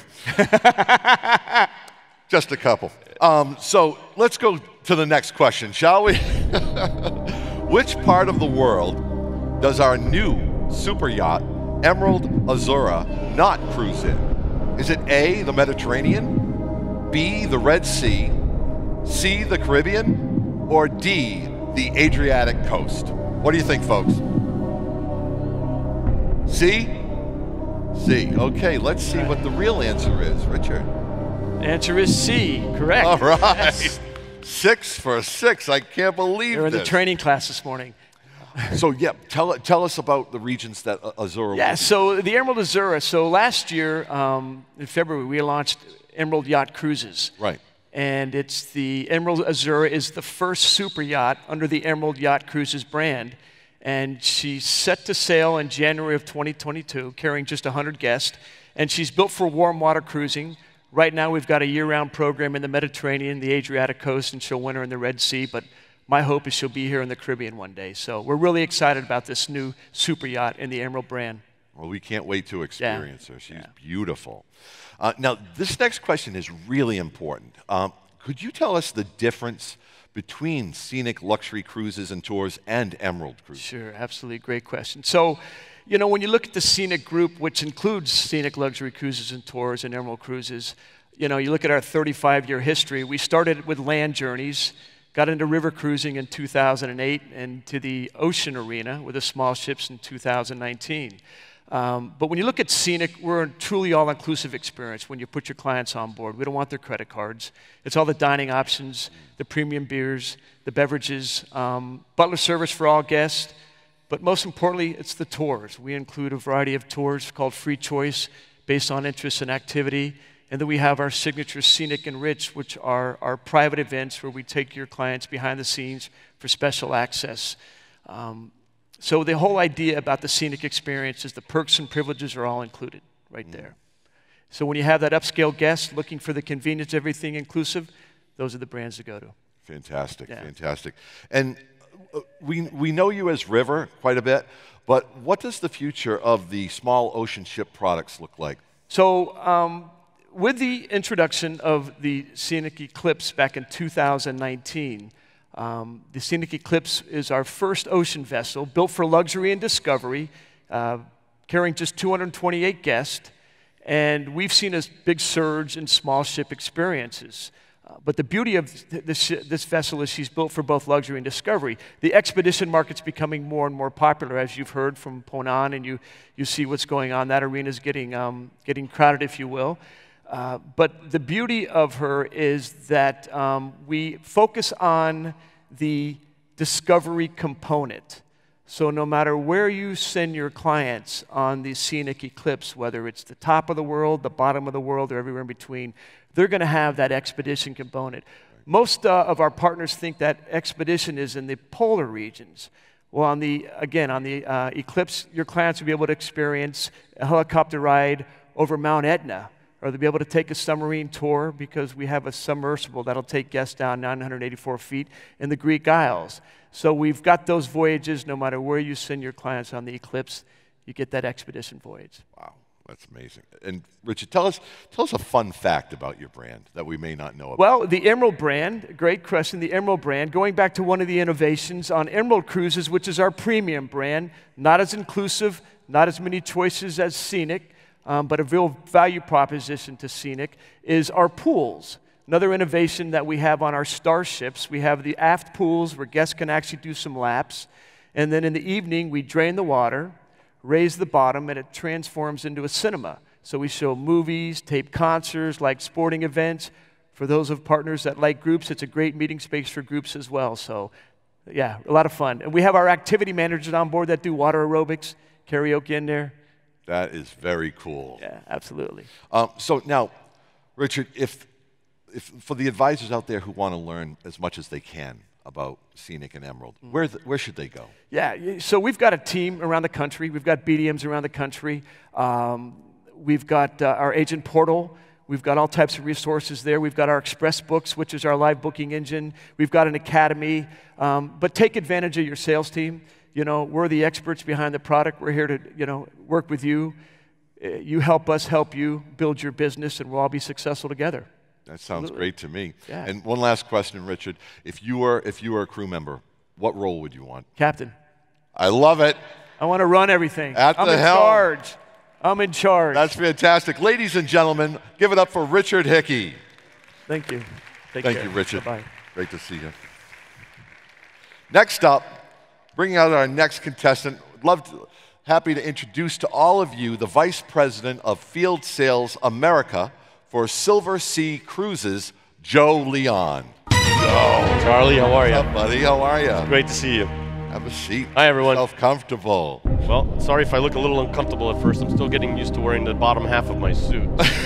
Just a couple. Um, so let's go to the next question, shall we? Which part of the world does our new super yacht, Emerald Azura, not cruise in? Is it A, the Mediterranean, B, the Red Sea, C, the Caribbean, or D, the Adriatic coast? What do you think, folks? C? C. Okay, let's see what the real answer is, Richard. The answer is C, correct. All right. Yes. Six for six. I can't believe They were in this. the training class this morning. So, yeah, tell, tell us about the regions that uh, Azura Yeah, will be. so the Emerald Azura. So last year, um, in February, we launched Emerald Yacht Cruises. Right. And it's the Emerald Azura is the first super yacht under the Emerald Yacht Cruises brand. And she's set to sail in January of twenty twenty-two, carrying just one hundred guests. And she's built for warm water cruising. Right now, we've got a year-round program in the Mediterranean, the Adriatic coast, and she'll winter in the Red Sea. But my hope is she'll be here in the Caribbean one day. So we're really excited about this new super yacht in the Emerald brand. Well, we can't wait to experience Yeah. her. She's Yeah. beautiful. Uh, now, this next question is really important. Um, could you tell us the difference between Scenic Luxury Cruises and Tours and Emerald Cruises? Sure, absolutely. Great question. So, you know, when you look at the Scenic Group, which includes Scenic Luxury Cruises and Tours and Emerald Cruises, you know, you look at our thirty-five year history. We started with land journeys, got into river cruising in two thousand eight, and to the ocean arena with the small ships in two thousand nineteen. Um, but when you look at Scenic, we're a truly all-inclusive experience when you put your clients on board. We don't want their credit cards. It's all the dining options, the premium beers, the beverages, um, butler service for all guests. But most importantly, it's the tours. We include a variety of tours called Free Choice based on interest and activity. And then we have our signature Scenic and Rich, which are our private events where we take your clients behind the scenes for special access. Um, so the whole idea about the Scenic experience is the perks and privileges are all included right mm. there. So when you have that upscale guest looking for the convenience, everything inclusive, those are the brands to go to. Fantastic, yeah. fantastic. And we, we know you as River quite a bit, but what does the future of the small ocean ship products look like? So um, with the introduction of the Scenic Eclipse back in two thousand nineteen, um, the Scenic Eclipse is our first ocean vessel built for luxury and discovery, uh, carrying just two hundred twenty-eight guests, and we've seen a big surge in small ship experiences. Uh, but the beauty of th this, this vessel is she's built for both luxury and discovery. The expedition market's becoming more and more popular, as you've heard from Ponan, and you, you see what's going on. That arena's getting, um, getting crowded, if you will. Uh, but the beauty of her is that um, we focus on the discovery component. So no matter where you send your clients on the Scenic Eclipse, whether it's the top of the world, the bottom of the world, or everywhere in between, they're going to have that expedition component. Most uh, of our partners think that expedition is in the polar regions. Well, on the, again, on the uh, Eclipse, your clients will be able to experience a helicopter ride over Mount Etna, or they'll be able to take a submarine tour because we have a submersible that'll take guests down nine hundred eighty-four feet in the Greek Isles. So we've got those voyages no matter where you send your clients on the Eclipse, you get that expedition voyage. Wow, that's amazing. And Richard, tell us, tell us a fun fact about your brand that we may not know about. Well, the Emerald brand, great question, the Emerald brand, going back to one of the innovations on Emerald Cruises, which is our premium brand, not as inclusive, not as many choices as Scenic, Um, but a real value proposition to Scenic is our pools. Another innovation that we have on our starships, we have the aft pools where guests can actually do some laps. And then in the evening, we drain the water, raise the bottom, and it transforms into a cinema. So we show movies, tape concerts, like sporting events. For those of partners that like groups, it's a great meeting space for groups as well. So yeah, a lot of fun. And we have our activity managers on board that do water aerobics, karaoke in there. That is very cool. Yeah, absolutely. Um, so now, Richard, if, if for the advisors out there who want to learn as much as they can about Scenic and Emerald, mm. where, the, where should they go? Yeah, so we've got a team around the country. We've got B D Ms around the country. Um, we've got uh, our agent portal. We've got all types of resources there. We've got our Express Books, which is our live booking engine. We've got an academy. Um, but take advantage of your sales team. You know, we're the experts behind the product. We're here to, you know, work with you. You help us help you build your business, and we'll all be successful together. That sounds Absolutely. great to me. Yeah. And one last question, Richard. If you were, if you were a crew member, what role would you want? Captain. I love it. I want to run everything. At I'm the in helm. charge. I'm in charge. That's fantastic. Ladies and gentlemen, give it up for Richard Hickey. Thank you. Take Thank care. you, Richard. Bye-bye. Great to see you. Next up, bringing out our next contestant, love to, happy to introduce to all of you the Vice President of Field Sales America for Silver Sea Cruises, Joe Leon. Joe. Charlie, how are you? What's up, buddy? How are you? Great to see you. Have a seat. Hi, everyone. Self-comfortable. Well, sorry if I look a little uncomfortable at first. I'm still getting used to wearing the bottom half of my suit.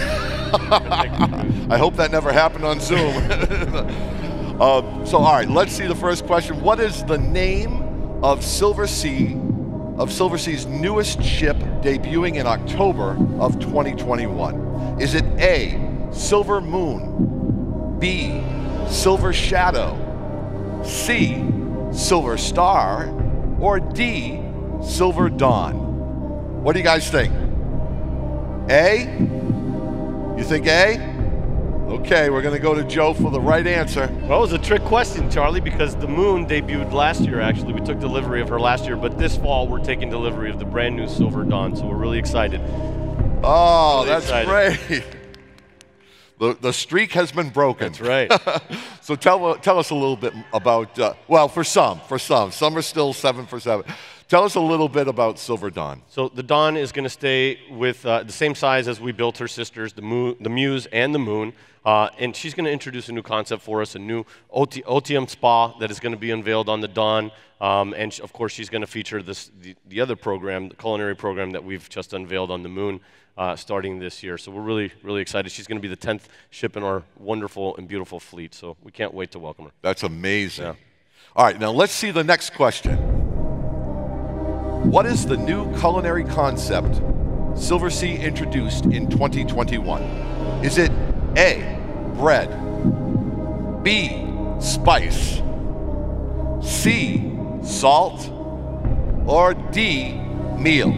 I hope that never happened on Zoom. uh, so, all right, let's see the first question. What is the name of Silver Sea, of Silver Sea's newest ship debuting in October of twenty twenty-one? Is it A, Silver Moon, B, Silver Shadow, C, Silver Star, or D, Silver Dawn? What do you guys think? A? You think A? Okay, we're going to go to Joe for the right answer. Well, it was a trick question, Charlie, because the Moon debuted last year, actually. We took delivery of her last year, but this fall we're taking delivery of the brand new Silver Dawn, so we're really excited. Oh, really that's excited. great. The, the streak has been broken. That's right. So tell, tell us a little bit about, uh, well, for some, for some. Some are still seven for seven. Tell us a little bit about Silver Dawn. So the Dawn is going to stay with uh, the same size as we built her sisters, the, moon, the Muse and the Moon. Uh, and she's going to introduce a new concept for us, a new Oti Otium Spa that is going to be unveiled on the Dawn. Um, and sh of course, she's going to feature this, the, the other program, the culinary program that we've just unveiled on the Moon uh, starting this year. So we're really, really excited. She's going to be the tenth ship in our wonderful and beautiful fleet. So we can't wait to welcome her. That's amazing. Yeah. All right, now let's see the next question. What is the new culinary concept Silversea introduced in twenty twenty-one? Is it A, bread, B, spice, C, salt, or D, meal?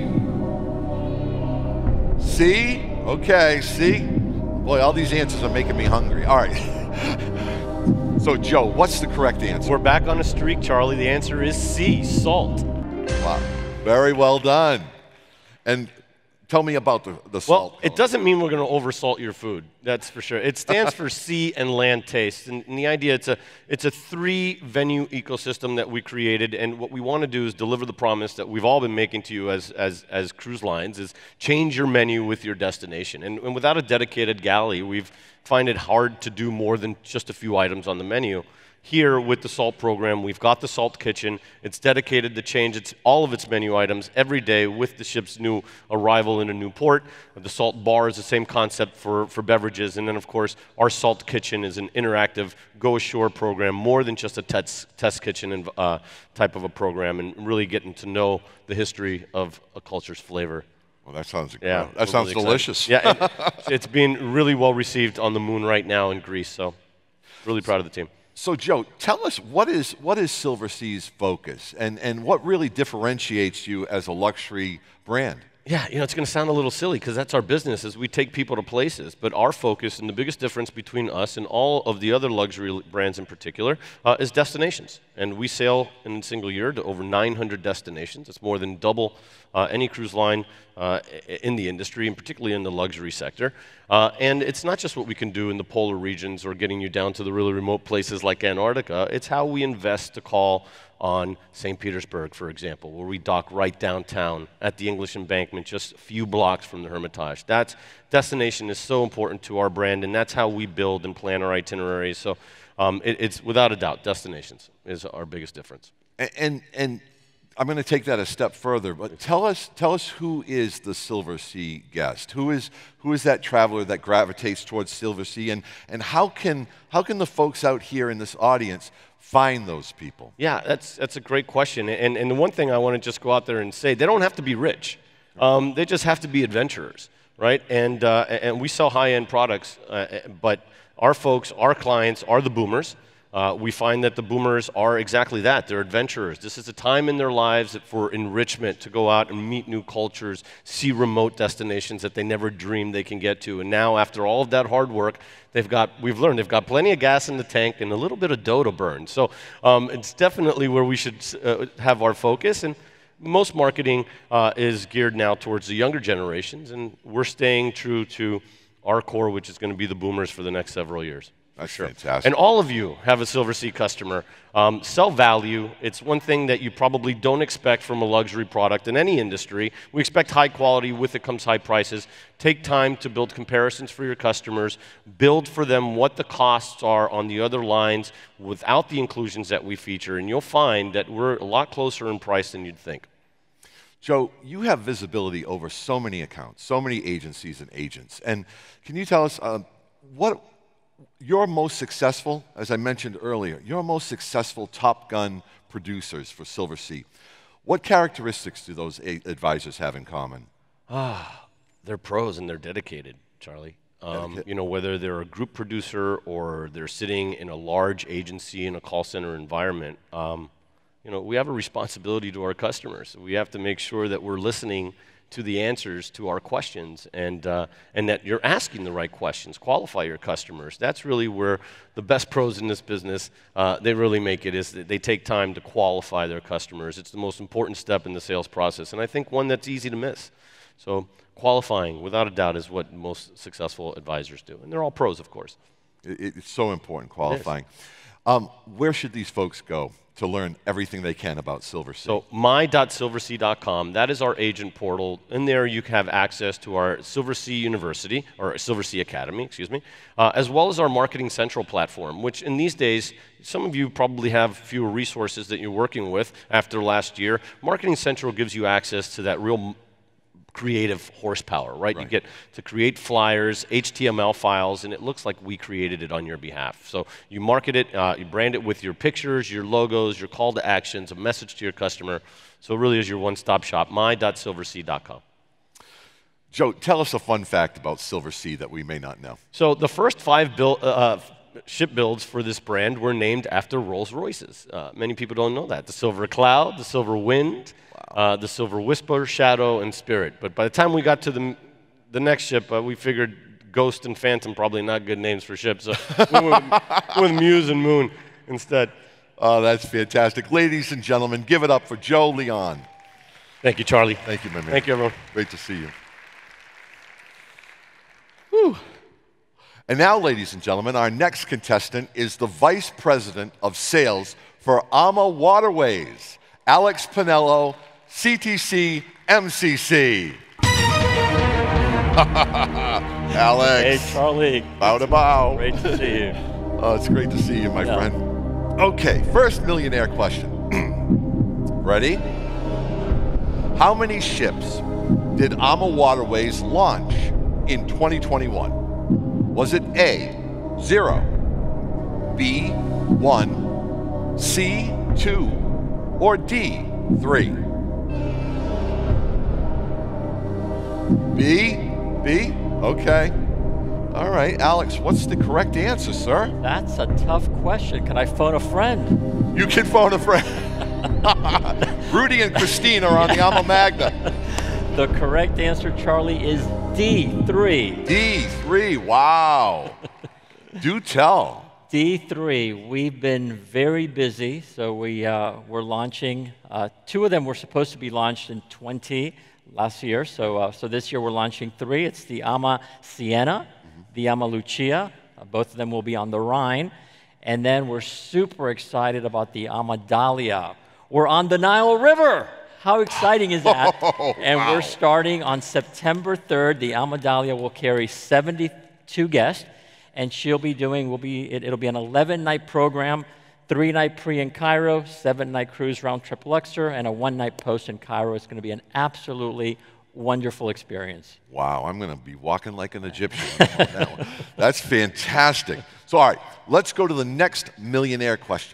C? Okay, C? Boy, all these answers are making me hungry. All right. So, Joe, what's the correct answer? We're back on a streak, Charlie. The answer is C, salt. Wow. Very well done. And tell me about the, the salt. Well, it doesn't mean we're going to oversalt your food. That's for sure. It stands for sea and land taste. And, and the idea, it's a, it's a three-venue ecosystem that we created. And what we want to do is deliver the promise that we've all been making to you as, as, as cruise lines, is change your menu with your destination. And, and without a dedicated galley, we've find it hard to do more than just a few items on the menu. Here with the SALT program, we've got the SALT kitchen. It's dedicated to change its, all of its menu items every day with the ship's new arrival in a new port. The SALT bar is the same concept for, for beverages. And then, of course, our SALT kitchen is an interactive go ashore program, more than just a test, test kitchen and, uh, type of a program, and really getting to know the history of a culture's flavor. Well, that sounds yeah, that sounds really delicious. Yeah, and it's being really well received on the Moon right now in Greece. So, really proud of the team. So, Joe, tell us what is what is Silversea's focus, and and what really differentiates you as a luxury brand? Yeah, you know, it's going to sound a little silly because that's our business, is we take people to places. But our focus, and the biggest difference between us and all of the other luxury brands in particular, uh, is destinations. And we sail in a single year to over nine hundred destinations. It's more than double uh, any cruise line uh, in the industry, and particularly in the luxury sector. Uh, and it's not just what we can do in the polar regions or getting you down to the really remote places like Antarctica. It's how we invest to call on Saint Petersburg, for example, where we dock right downtown at the English Embankment, just a few blocks from the Hermitage. That destination is so important to our brand, and that's how we build and plan our itineraries. So um, it, it's without a doubt, destinations is our biggest difference. And and, and I'm going to take that a step further, but tell us tell us who is the Silversea guest? Who is who is that traveler that gravitates towards Silversea, and and how can how can the folks out here in this audience find those people? Yeah, that's that's a great question. And and the one thing I want to just go out there and say, they don't have to be rich. Um, they just have to be adventurers, right? And uh, and we sell high-end products, uh, but our folks, our clients, are the boomers. Uh, we find that the boomers are exactly that. They're adventurers. This is a time in their lives for enrichment, to go out and meet new cultures, see remote destinations that they never dreamed they can get to. And now, after all of that hard work, they've got, we've learned they've got plenty of gas in the tank and a little bit of dough to burn. So um, it's definitely where we should uh, have our focus. And most marketing uh, is geared now towards the younger generations, and we're staying true to our core, which is going to be the boomers for the next several years. That's sure. fantastic. And all of you have a Silversea customer. Um, sell value. It's one thing that you probably don't expect from a luxury product in any industry. We expect high quality. With it comes high prices. Take time to build comparisons for your customers. Build for them what the costs are on the other lines without the inclusions that we feature. And you'll find that we're a lot closer in price than you'd think. Joe, you have visibility over so many accounts, so many agencies and agents. And can you tell us uh, what your most successful, as I mentioned earlier, your most successful Top Gun producers for Silversea, what characteristics do those advisors have in common? Ah, they're pros and they're dedicated, Charlie. Um, you know, whether they're a group producer or they're sitting in a large agency in a call center environment, um, you know, we have a responsibility to our customers. We have to make sure that we're listening to the answers to our questions, and uh, and that you're asking the right questions. Qualify your customers. That's really where the best pros in this business, uh, they really make it, is that they take time to qualify their customers. It's the most important step in the sales process, and I think one that's easy to miss. So qualifying, without a doubt, is what most successful advisors do, and they're all pros, of course. It, it's so important, qualifying. Um, where should these folks go to learn everything they can about Silversea? So my dot silversea dot com, that is our agent portal. In there you have access to our Silversea University, or Silversea Academy, excuse me, uh, as well as our Marketing Central platform, which in these days, some of you probably have fewer resources that you're working with after last year. Marketing Central gives you access to that real creative horsepower, right? right? You get to create flyers, H T M L files, and it looks like we created it on your behalf. So you market it, uh, you brand it with your pictures, your logos, your call to actions, a message to your customer. So it really is your one-stop shop, my dot silversea dot com. Joe, tell us a fun fact about Silversea that we may not know. So the first five build, uh, ship builds for this brand were named after Rolls-Royces. Uh, many people don't know that. The Silver Cloud, the Silver Wind, Uh, the Silver Whisper, Shadow, and Spirit. But by the time we got to the, the next ship, uh, we figured Ghost and Phantom probably not good names for ships. So we went with, with Muse and Moon instead. Oh, that's fantastic. Ladies and gentlemen, give it up for Joe Leon. Thank you, Charlie. Thank you, my man. Thank you, everyone. Great to see you. Whew. And now, ladies and gentlemen, our next contestant is the Vice President of Sales for AMA Waterways, Alex Pinello, C T C M C C. Alex. Hey, Charlie. Bow to bow. Great to see you. Oh, it's great to see you, my yeah. friend. Okay, first millionaire question. Ready? How many ships did AMA Waterways launch in twenty twenty-one? Was it A, zero, B, one, C, two, or D, three? B? B? Okay. All right, Alex, what's the correct answer, sir? That's a tough question. Can I phone a friend? You can phone a friend. Rudy and Christine are on the Alma Magna. The correct answer, Charlie, is D, three. D, three, wow. Do tell. D three, we've been very busy, so we, uh, we're launching, uh, two of them were supposed to be launched in twenty last year, so, uh, so this year we're launching three. It's the AMA Siena, mm-hmm. the AMA Lucia, uh, both of them will be on the Rhine, and then we're super excited about the AMA Dahlia. We're on the Nile River. How exciting is that? Oh, and wow. we're starting on September third. The AMA Dahlia will carry seventy-two guests. And she'll be doing, will be, it, it'll be an eleven-night program, three-night pre in Cairo, seven-night cruise round trip Luxor, and a one-night post in Cairo. It's going to be an absolutely wonderful experience. Wow, I'm going to be walking like an Egyptian on that one. That's fantastic. So, all right, let's go to the next millionaire question.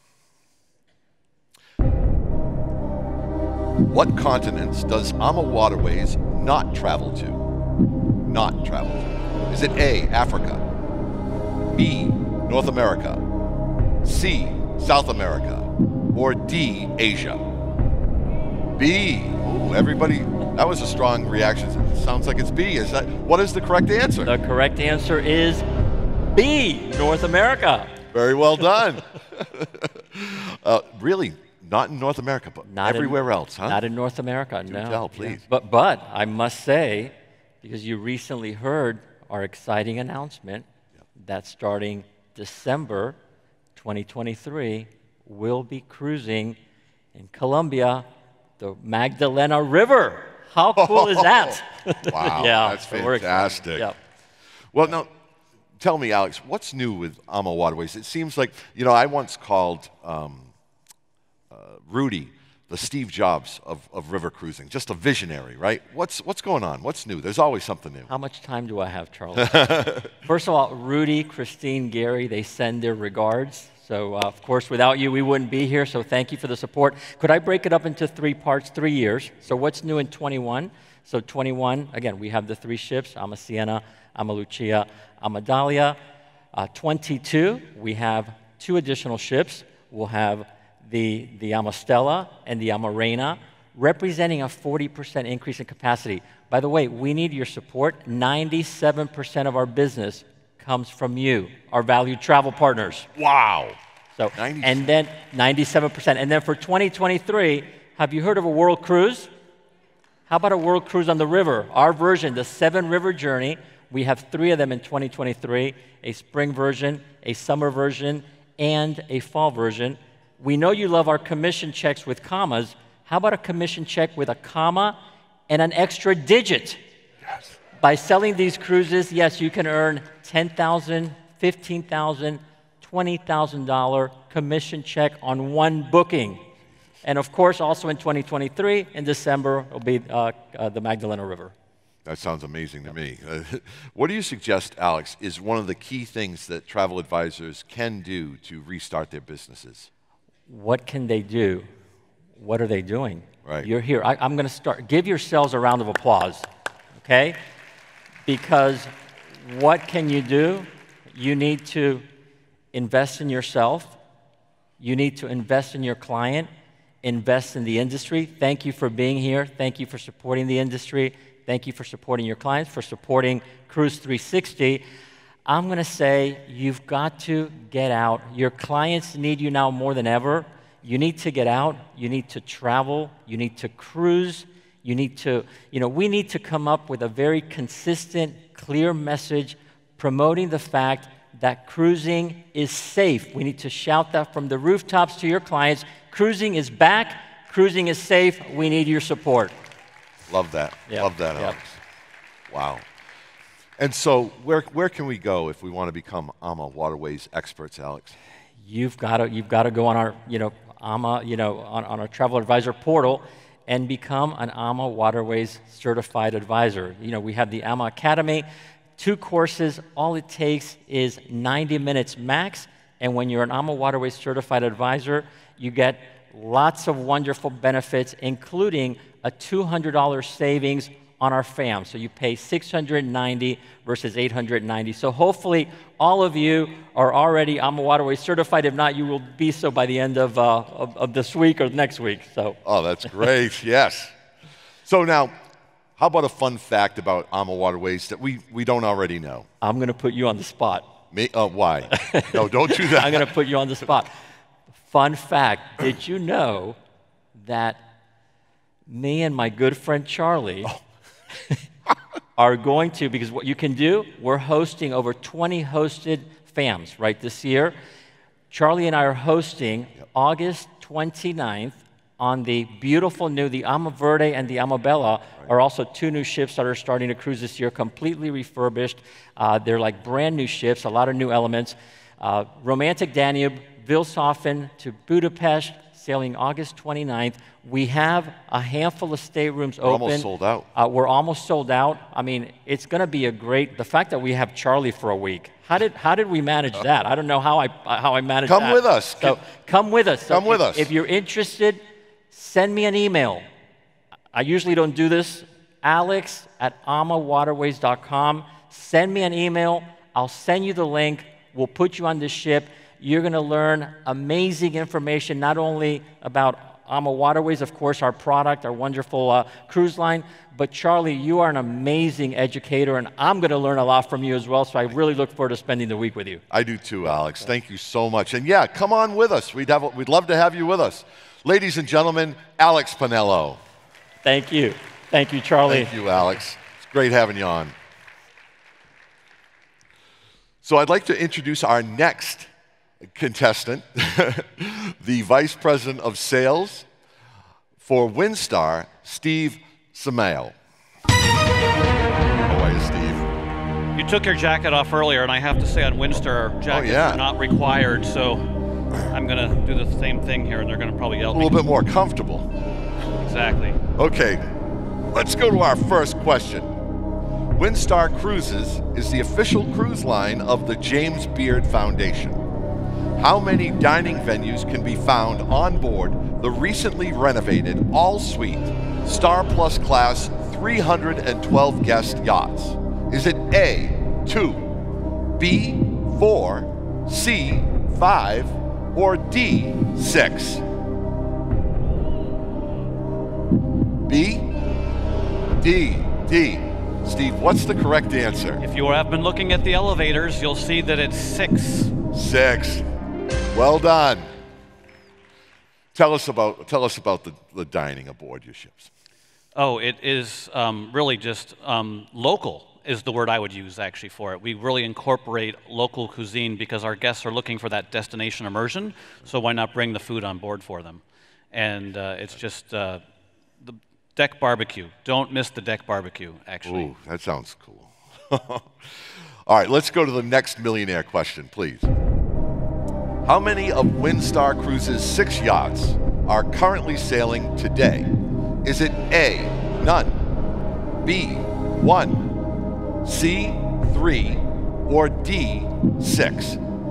What continents does AMA Waterways not travel to? Not travel to. Is it A, Africa? B, North America, C, South America, or D, Asia? B. Ooh, everybody, that was a strong reaction. It sounds like it's B. Is that, what is the correct answer? The correct answer is B, North America. Very well done. uh, really, not in North America, but not everywhere in, else, huh? Not in North America, Do no. tell, please. Yeah. But, but I must say, because you recently heard our exciting announcement, that starting December twenty twenty-three, we'll be cruising in Colombia, the Magdalena River. How cool is that? Wow, yeah, that's so fantastic. Yeah. Well, now, tell me, Alex, what's new with AMA Waterways? It seems like, you know, I once called um, uh, Rudy the Steve Jobs of, of river cruising, just a visionary, right? What's, what's going on? What's new? There's always something new. How much time do I have, Charlie? First of all, Rudy, Christine, Gary, they send their regards. So, uh, of course, without you, we wouldn't be here, so thank you for the support. Could I break it up into three parts, three years? So what's new in twenty-one? So twenty-one, again, we have the three ships, AMA Siena, AMA Lucia, AMA Dahlia. Uh, twenty-two, we have two additional ships. We'll have the, the AMA Stella and the AMA Reina, representing a forty percent increase in capacity. By the way, we need your support. ninety-seven percent of our business comes from you, our valued travel partners. Wow. So, and then ninety-seven percent. And then for twenty twenty-three, have you heard of a world cruise? How about a world cruise on the river? Our version, the Seven River Journey, we have three of them in twenty twenty-three, a spring version, a summer version, and a fall version. We know you love our commission checks with commas. How about a commission check with a comma and an extra digit? Yes. By selling these cruises, yes, you can earn ten thousand dollars, fifteen thousand dollars, twenty thousand dollars commission check on one booking. And of course, also in twenty twenty-three, in December, will be uh, uh, the Magdalena River. That sounds amazing to me. Uh, what do you suggest, Alex, is one of the key things that travel advisors can do to restart their businesses? What can they do? What are they doing? Right. You're here. I, I'm going to start. Give yourselves a round of applause, okay? Because what can you do? You need to invest in yourself. You need to invest in your client, invest in the industry. Thank you for being here. Thank you for supporting the industry. Thank you for supporting your clients, for supporting Cruise three sixty. I'm going to say you've got to get out. Your clients need you now more than ever. You need to get out. You need to travel. You need to cruise. You need to, you know, we need to come up with a very consistent, clear message promoting the fact that cruising is safe. We need to shout that from the rooftops to your clients. Cruising is back. Cruising is safe. We need your support. Love that. Yep. Love that, Yep. Alex. Wow. And so where, where can we go if we want to become A M A Waterways experts, Alex? You've got to, you've got to go on our, you know, A M A, you know, on, on our Travel Advisor portal and become an A M A Waterways certified advisor. You know, we have the A M A Academy, two courses. All it takes is ninety minutes max. And when you're an A M A Waterways certified advisor, you get lots of wonderful benefits, including a two hundred dollar savings on our F A M. So you pay six hundred ninety dollars versus eight hundred ninety dollars. So hopefully all of you are already A M A Waterways certified. If not, you will be so by the end of, uh, of, of this week or next week. So. Oh, that's great. Yes. So now, how about a fun fact about A M A Waterways that we, we don't already know? I'm going to put you on the spot. Me? Uh, why? No, don't do that. I'm going to put you on the spot. Fun fact, did you know that me and my good friend Charlie oh. are going to, because what you can do, we're hosting over twenty hosted F A Ms, right, this year. Charlie and I are hosting yep. August twenty-ninth on the beautiful new, the Alma Verde and the Alma Bella right. are also two new ships that are starting to cruise this year, completely refurbished. Uh, they're like brand new ships, a lot of new elements. Uh, Romantic Danube, Wilshafen to Budapest, sailing August twenty-ninth. We have a handful of staterooms open. We're almost sold out. Uh, we're almost sold out. I mean, it's going to be a great, the fact that we have Charlie for a week. How did, how did we manage that? I don't know how I, how I managed come that. Come with us. So come with us. So come if, with us. If you're interested, send me an email. I usually don't do this. Alex at ama waterways dot com. Send me an email. I'll send you the link. We'll put you on the ship. You're going to learn amazing information, not only about A M A Waterways, of course, our product, our wonderful uh, cruise line, but Charlie, you are an amazing educator, and I'm going to learn a lot from you as well, so I really look forward to spending the week with you. I do too, Alex. Thank you so much. And yeah, come on with us. We'd, have, we'd love to have you with us. Ladies and gentlemen, Alex Pinello. Thank you. Thank you, Charlie. Thank you, Alex. It's great having you on. So I'd like to introduce our next contestant, the Vice President of Sales for Windstar, Steve Samail. How are you, Steve? You took your jacket off earlier, and I have to say on Windstar, jackets oh, yeah. are not required, so I'm going to do the same thing here, and they're going to probably yell at me. A little bit more comfortable. Exactly. Okay, let's go to our first question. Windstar Cruises is the official cruise line of the James Beard Foundation. How many dining venues can be found on board the recently renovated all-suite Star Plus class three hundred twelve guest yachts? Is it A, two, B, four, C, five, or D, six? B, D, D. Steve, what's the correct answer? If you have been looking at the elevators, you'll see that it's six. Six. Well done. Tell us about tell us about the, the dining aboard your ships. Oh, it is um, really just um, local is the word I would use actually for it. We really incorporate local cuisine because our guests are looking for that destination immersion, so why not bring the food on board for them? And uh, it's just uh, the deck barbecue. Don't miss the deck barbecue, actually. Ooh, that sounds cool. All right, let's go to the next millionaire question, please. How many of Windstar Cruises' six yachts are currently sailing today? Is it A, none, B, one, C, three, or D, six?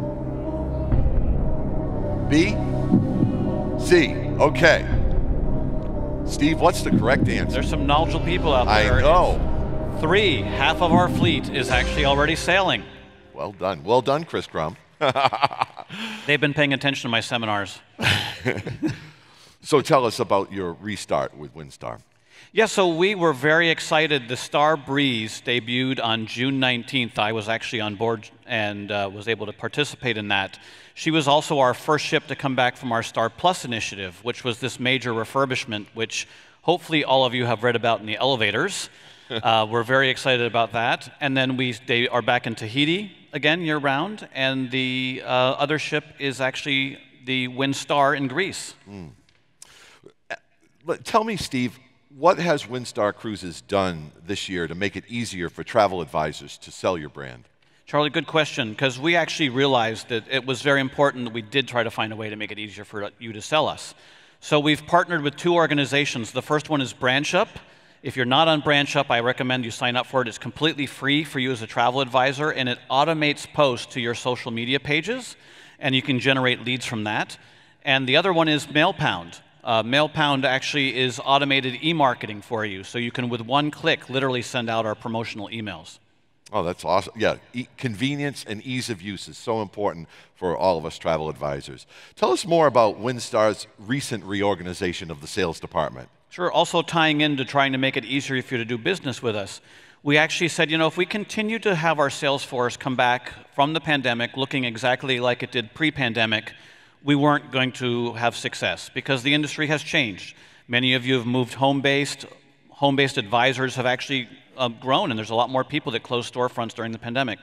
B, C, okay. Steve, what's the correct answer? There's some knowledgeable people out I there. know. It's three, half of our fleet is actually already sailing. Well done. Well done, Chris Crum. They've been paying attention to my seminars. So tell us about your restart with Windstar. Yeah, so we were very excited. The Star Breeze debuted on June nineteenth. I was actually on board and uh, was able to participate in that. She was also our first ship to come back from our Star Plus initiative, which was this major refurbishment, which hopefully all of you have read about in the elevators. uh, we're very excited about that. And then we they are back in Tahiti again year-round, and the uh, other ship is actually the Windstar in Greece. Mm. But tell me, Steve, what has Windstar Cruises done this year to make it easier for travel advisors to sell your brand? Charlie, good question, because we actually realized that it was very important that we did try to find a way to make it easier for you to sell us. So we've partnered with two organizations. The first one is BranchUp. If you're not on BranchUp, I recommend you sign up for it. It's completely free for you as a travel advisor, and it automates posts to your social media pages, and you can generate leads from that. And the other one is MailPound. Uh, MailPound actually is automated e-marketing for you, so you can, with one click, literally send out our promotional emails. Oh, that's awesome. Yeah, e convenience and ease of use is so important for all of us travel advisors. Tell us more about Windstar's recent reorganization of the sales department. Sure, also tying into trying to make it easier for you to do business with us. We actually said, you know, if we continue to have our sales force come back from the pandemic looking exactly like it did pre-pandemic, we weren't going to have success because the industry has changed. Many of you have moved home-based. Home-based advisors have actually uh, grown, and there's a lot more people that closed storefronts during the pandemic.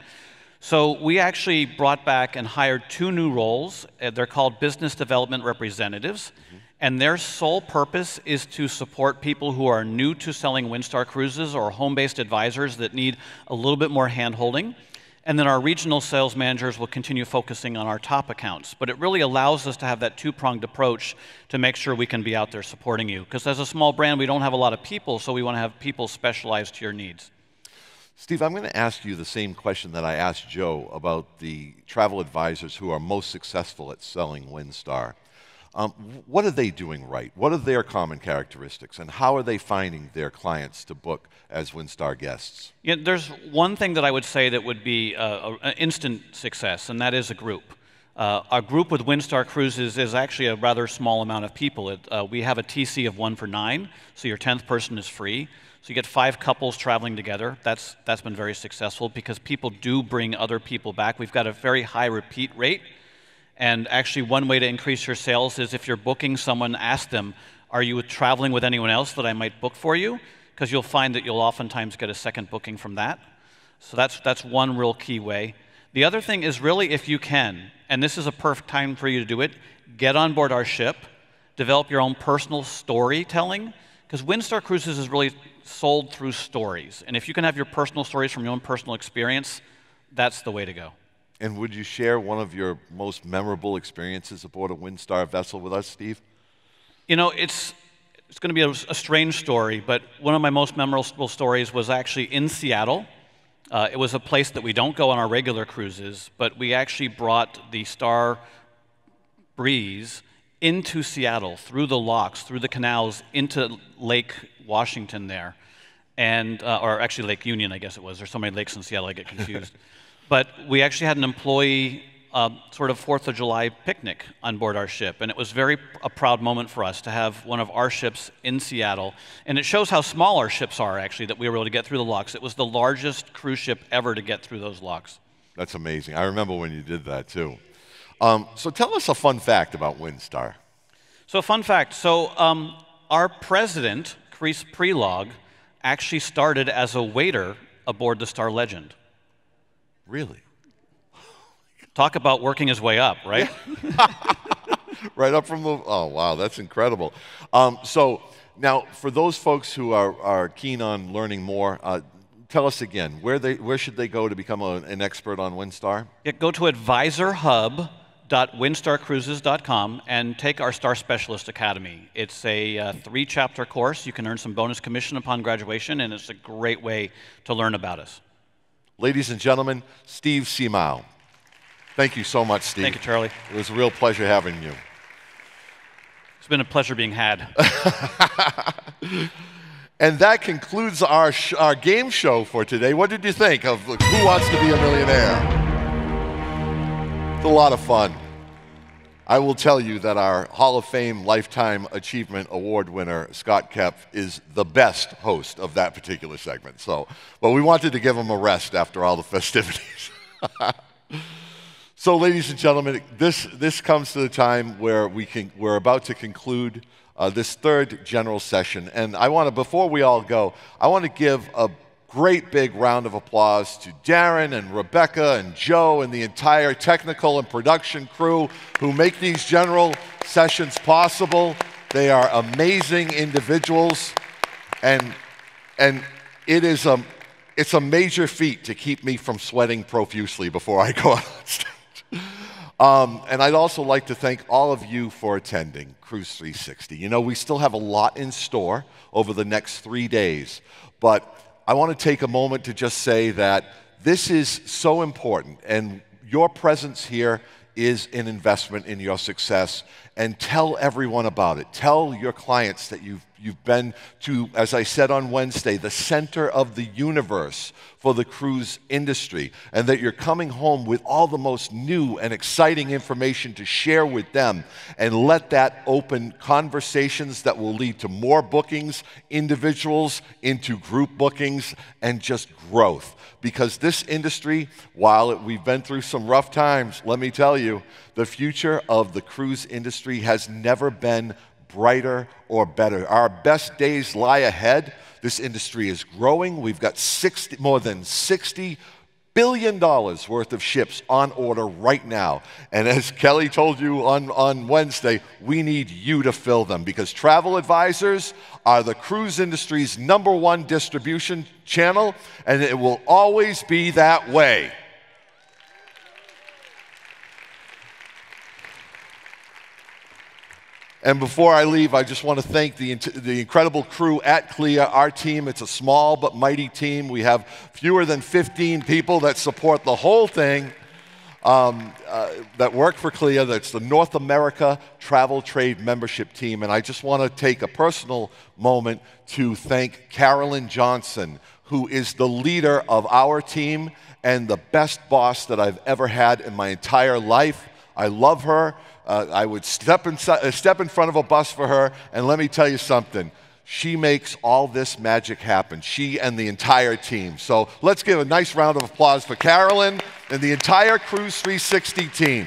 So we actually brought back and hired two new roles. Uh, they're called business development representatives, mm-hmm. and their sole purpose is to support people who are new to selling Windstar Cruises or home-based advisors that need a little bit more hand-holding. And then our regional sales managers will continue focusing on our top accounts. But it really allows us to have that two-pronged approach to make sure we can be out there supporting you. Because as a small brand, we don't have a lot of people, so we want to have people specialized to your needs. Steve, I'm going to ask you the same question that I asked Joe about the travel advisors who are most successful at selling Windstar. Um, what are they doing right? What are their common characteristics? And how are they finding their clients to book as Windstar guests? Yeah, there's one thing that I would say that would be uh, an instant success, and that is a group. Uh, our group with Windstar Cruises is actually a rather small amount of people. It, uh, we have a T C of one for nine, so your tenth person is free. So you get five couples traveling together. That's, that's been very successful because people do bring other people back. We've got a very high repeat rate. And actually, one way to increase your sales is if you're booking someone, ask them, are you traveling with anyone else that I might book for you? Because you'll find that you'll oftentimes get a second booking from that. So that's, that's one real key way. The other thing is really, if you can, and this is a perfect time for you to do it, get on board our ship, develop your own personal storytelling, because Windstar Cruises is really sold through stories. And if you can have your personal stories from your own personal experience, that's the way to go. And would you share one of your most memorable experiences aboard a Windstar vessel with us, Steve? You know, it's, it's going to be a, a strange story, but one of my most memorable stories was actually in Seattle. Uh, it was a place that we don't go on our regular cruises, but we actually brought the Star Breeze into Seattle, through the locks, through the canals, into Lake Washington there, and uh, or actually Lake Union, I guess it was. There's so many lakes in Seattle, I get confused. But we actually had an employee uh, sort of Fourth of July picnic on board our ship, and it was very a proud moment for us to have one of our ships in Seattle. And it shows how small our ships are, actually, that we were able to get through the locks. It was the largest cruise ship ever to get through those locks. That's amazing. I remember when you did that, too. Um, so tell us a fun fact about Windstar. So fun fact, so um, our president, Chris Prelog, actually started as a waiter aboard the Star Legend. Really? Talk about working his way up, right? Right up from the, oh, wow, that's incredible. Um, so now, for those folks who are, are keen on learning more, uh, tell us again, where, they, where should they go to become a, an expert on WinStar? Yeah, go to advisor hub dot winstar cruises dot com and take our Star Specialist Academy. It's a uh, three-chapter course. You can earn some bonus commission upon graduation, and it's a great way to learn about us. Ladies and gentlemen, Steve Seamile. Thank you so much, Steve. Thank you, Charlie. It was a real pleasure having you. It's been a pleasure being had. And that concludes our, sh our game show for today. What did you think of Who Wants to Be a Millionaire? It's a lot of fun. I will tell you that our Hall of Fame Lifetime Achievement Award winner, Scott Kepf, is the best host of that particular segment. So, but we wanted to give him a rest after all the festivities. So, ladies and gentlemen, this, this comes to the time where we can, we're about to conclude uh, this third general session. And I want to, before we all go, I want to give a great big round of applause to Darren and Rebecca and Joe and the entire technical and production crew who make these general sessions possible. They are amazing individuals, and, and it is a, it's a major feat to keep me from sweating profusely before I go on stage. Um, and I'd also like to thank all of you for attending Cruise three sixty. You know, we still have a lot in store over the next three days, but I want to take a moment to just say that this is so important, and your presence here is an investment in your success. And tell everyone about it. Tell your clients that you've, you've been to, as I said on Wednesday, the center of the universe for the cruise industry, and that you're coming home with all the most new and exciting information to share with them, and let that open conversations that will lead to more bookings, individuals into group bookings, and just growth. Because this industry, while it, we've been through some rough times, let me tell you, the future of the cruise industry has never been brighter or better. Our best days lie ahead. This industry is growing. We've got sixty, more than sixty billion dollars worth of ships on order right now. And as Kelly told you on, on Wednesday, we need you to fill them, because travel advisors are the cruise industry's number one distribution channel, and it will always be that way. And before I leave, I just want to thank the, the incredible crew at C L I A, our team. It's a small but mighty team. We have fewer than fifteen people that support the whole thing, um, uh, that work for C L I A. That's the North America Travel Trade Membership Team. And I just want to take a personal moment to thank Carolyn Johnson, who is the leader of our team and the best boss that I've ever had in my entire life. I love her. Uh, I would step in, step in front of a bus for her, and let me tell you something. She makes all this magic happen, she and the entire team. So let's give a nice round of applause for Carolyn and the entire Cruise three sixty team.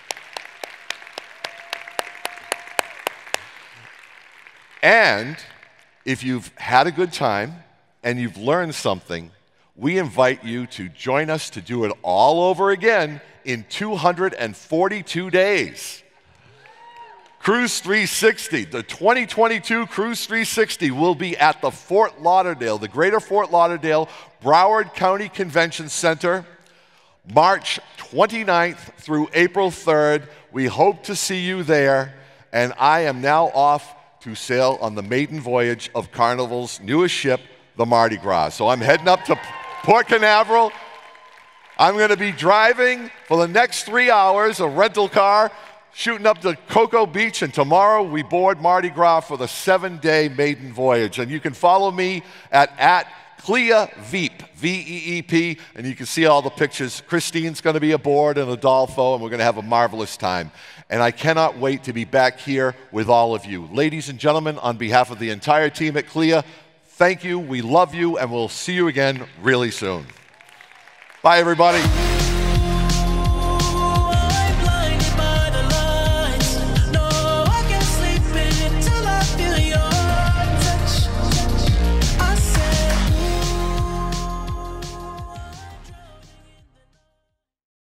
And if you've had a good time and you've learned something, we invite you to join us to do it all over again in two hundred forty-two days. Cruise three sixty, the twenty twenty-two Cruise three sixty will be at the Fort Lauderdale, the Greater Fort Lauderdale Broward County Convention Center, March twenty-ninth through April third. We hope to see you there, and I am now off to sail on the maiden voyage of Carnival's newest ship, the Mardi Gras. So I'm heading up to Port Canaveral. I'm going to be driving for the next three hours, a rental car, shooting up to Cocoa Beach, and tomorrow we board Mardi Gras for the seven-day maiden voyage. And you can follow me at, at C L I A Veep, V E E P, and you can see all the pictures. Christine's going to be aboard in Adolfo, and we're going to have a marvelous time. And I cannot wait to be back here with all of you. Ladies and gentlemen, on behalf of the entire team at C L I A, thank you, we love you, and we'll see you again really soon. Bye, everybody.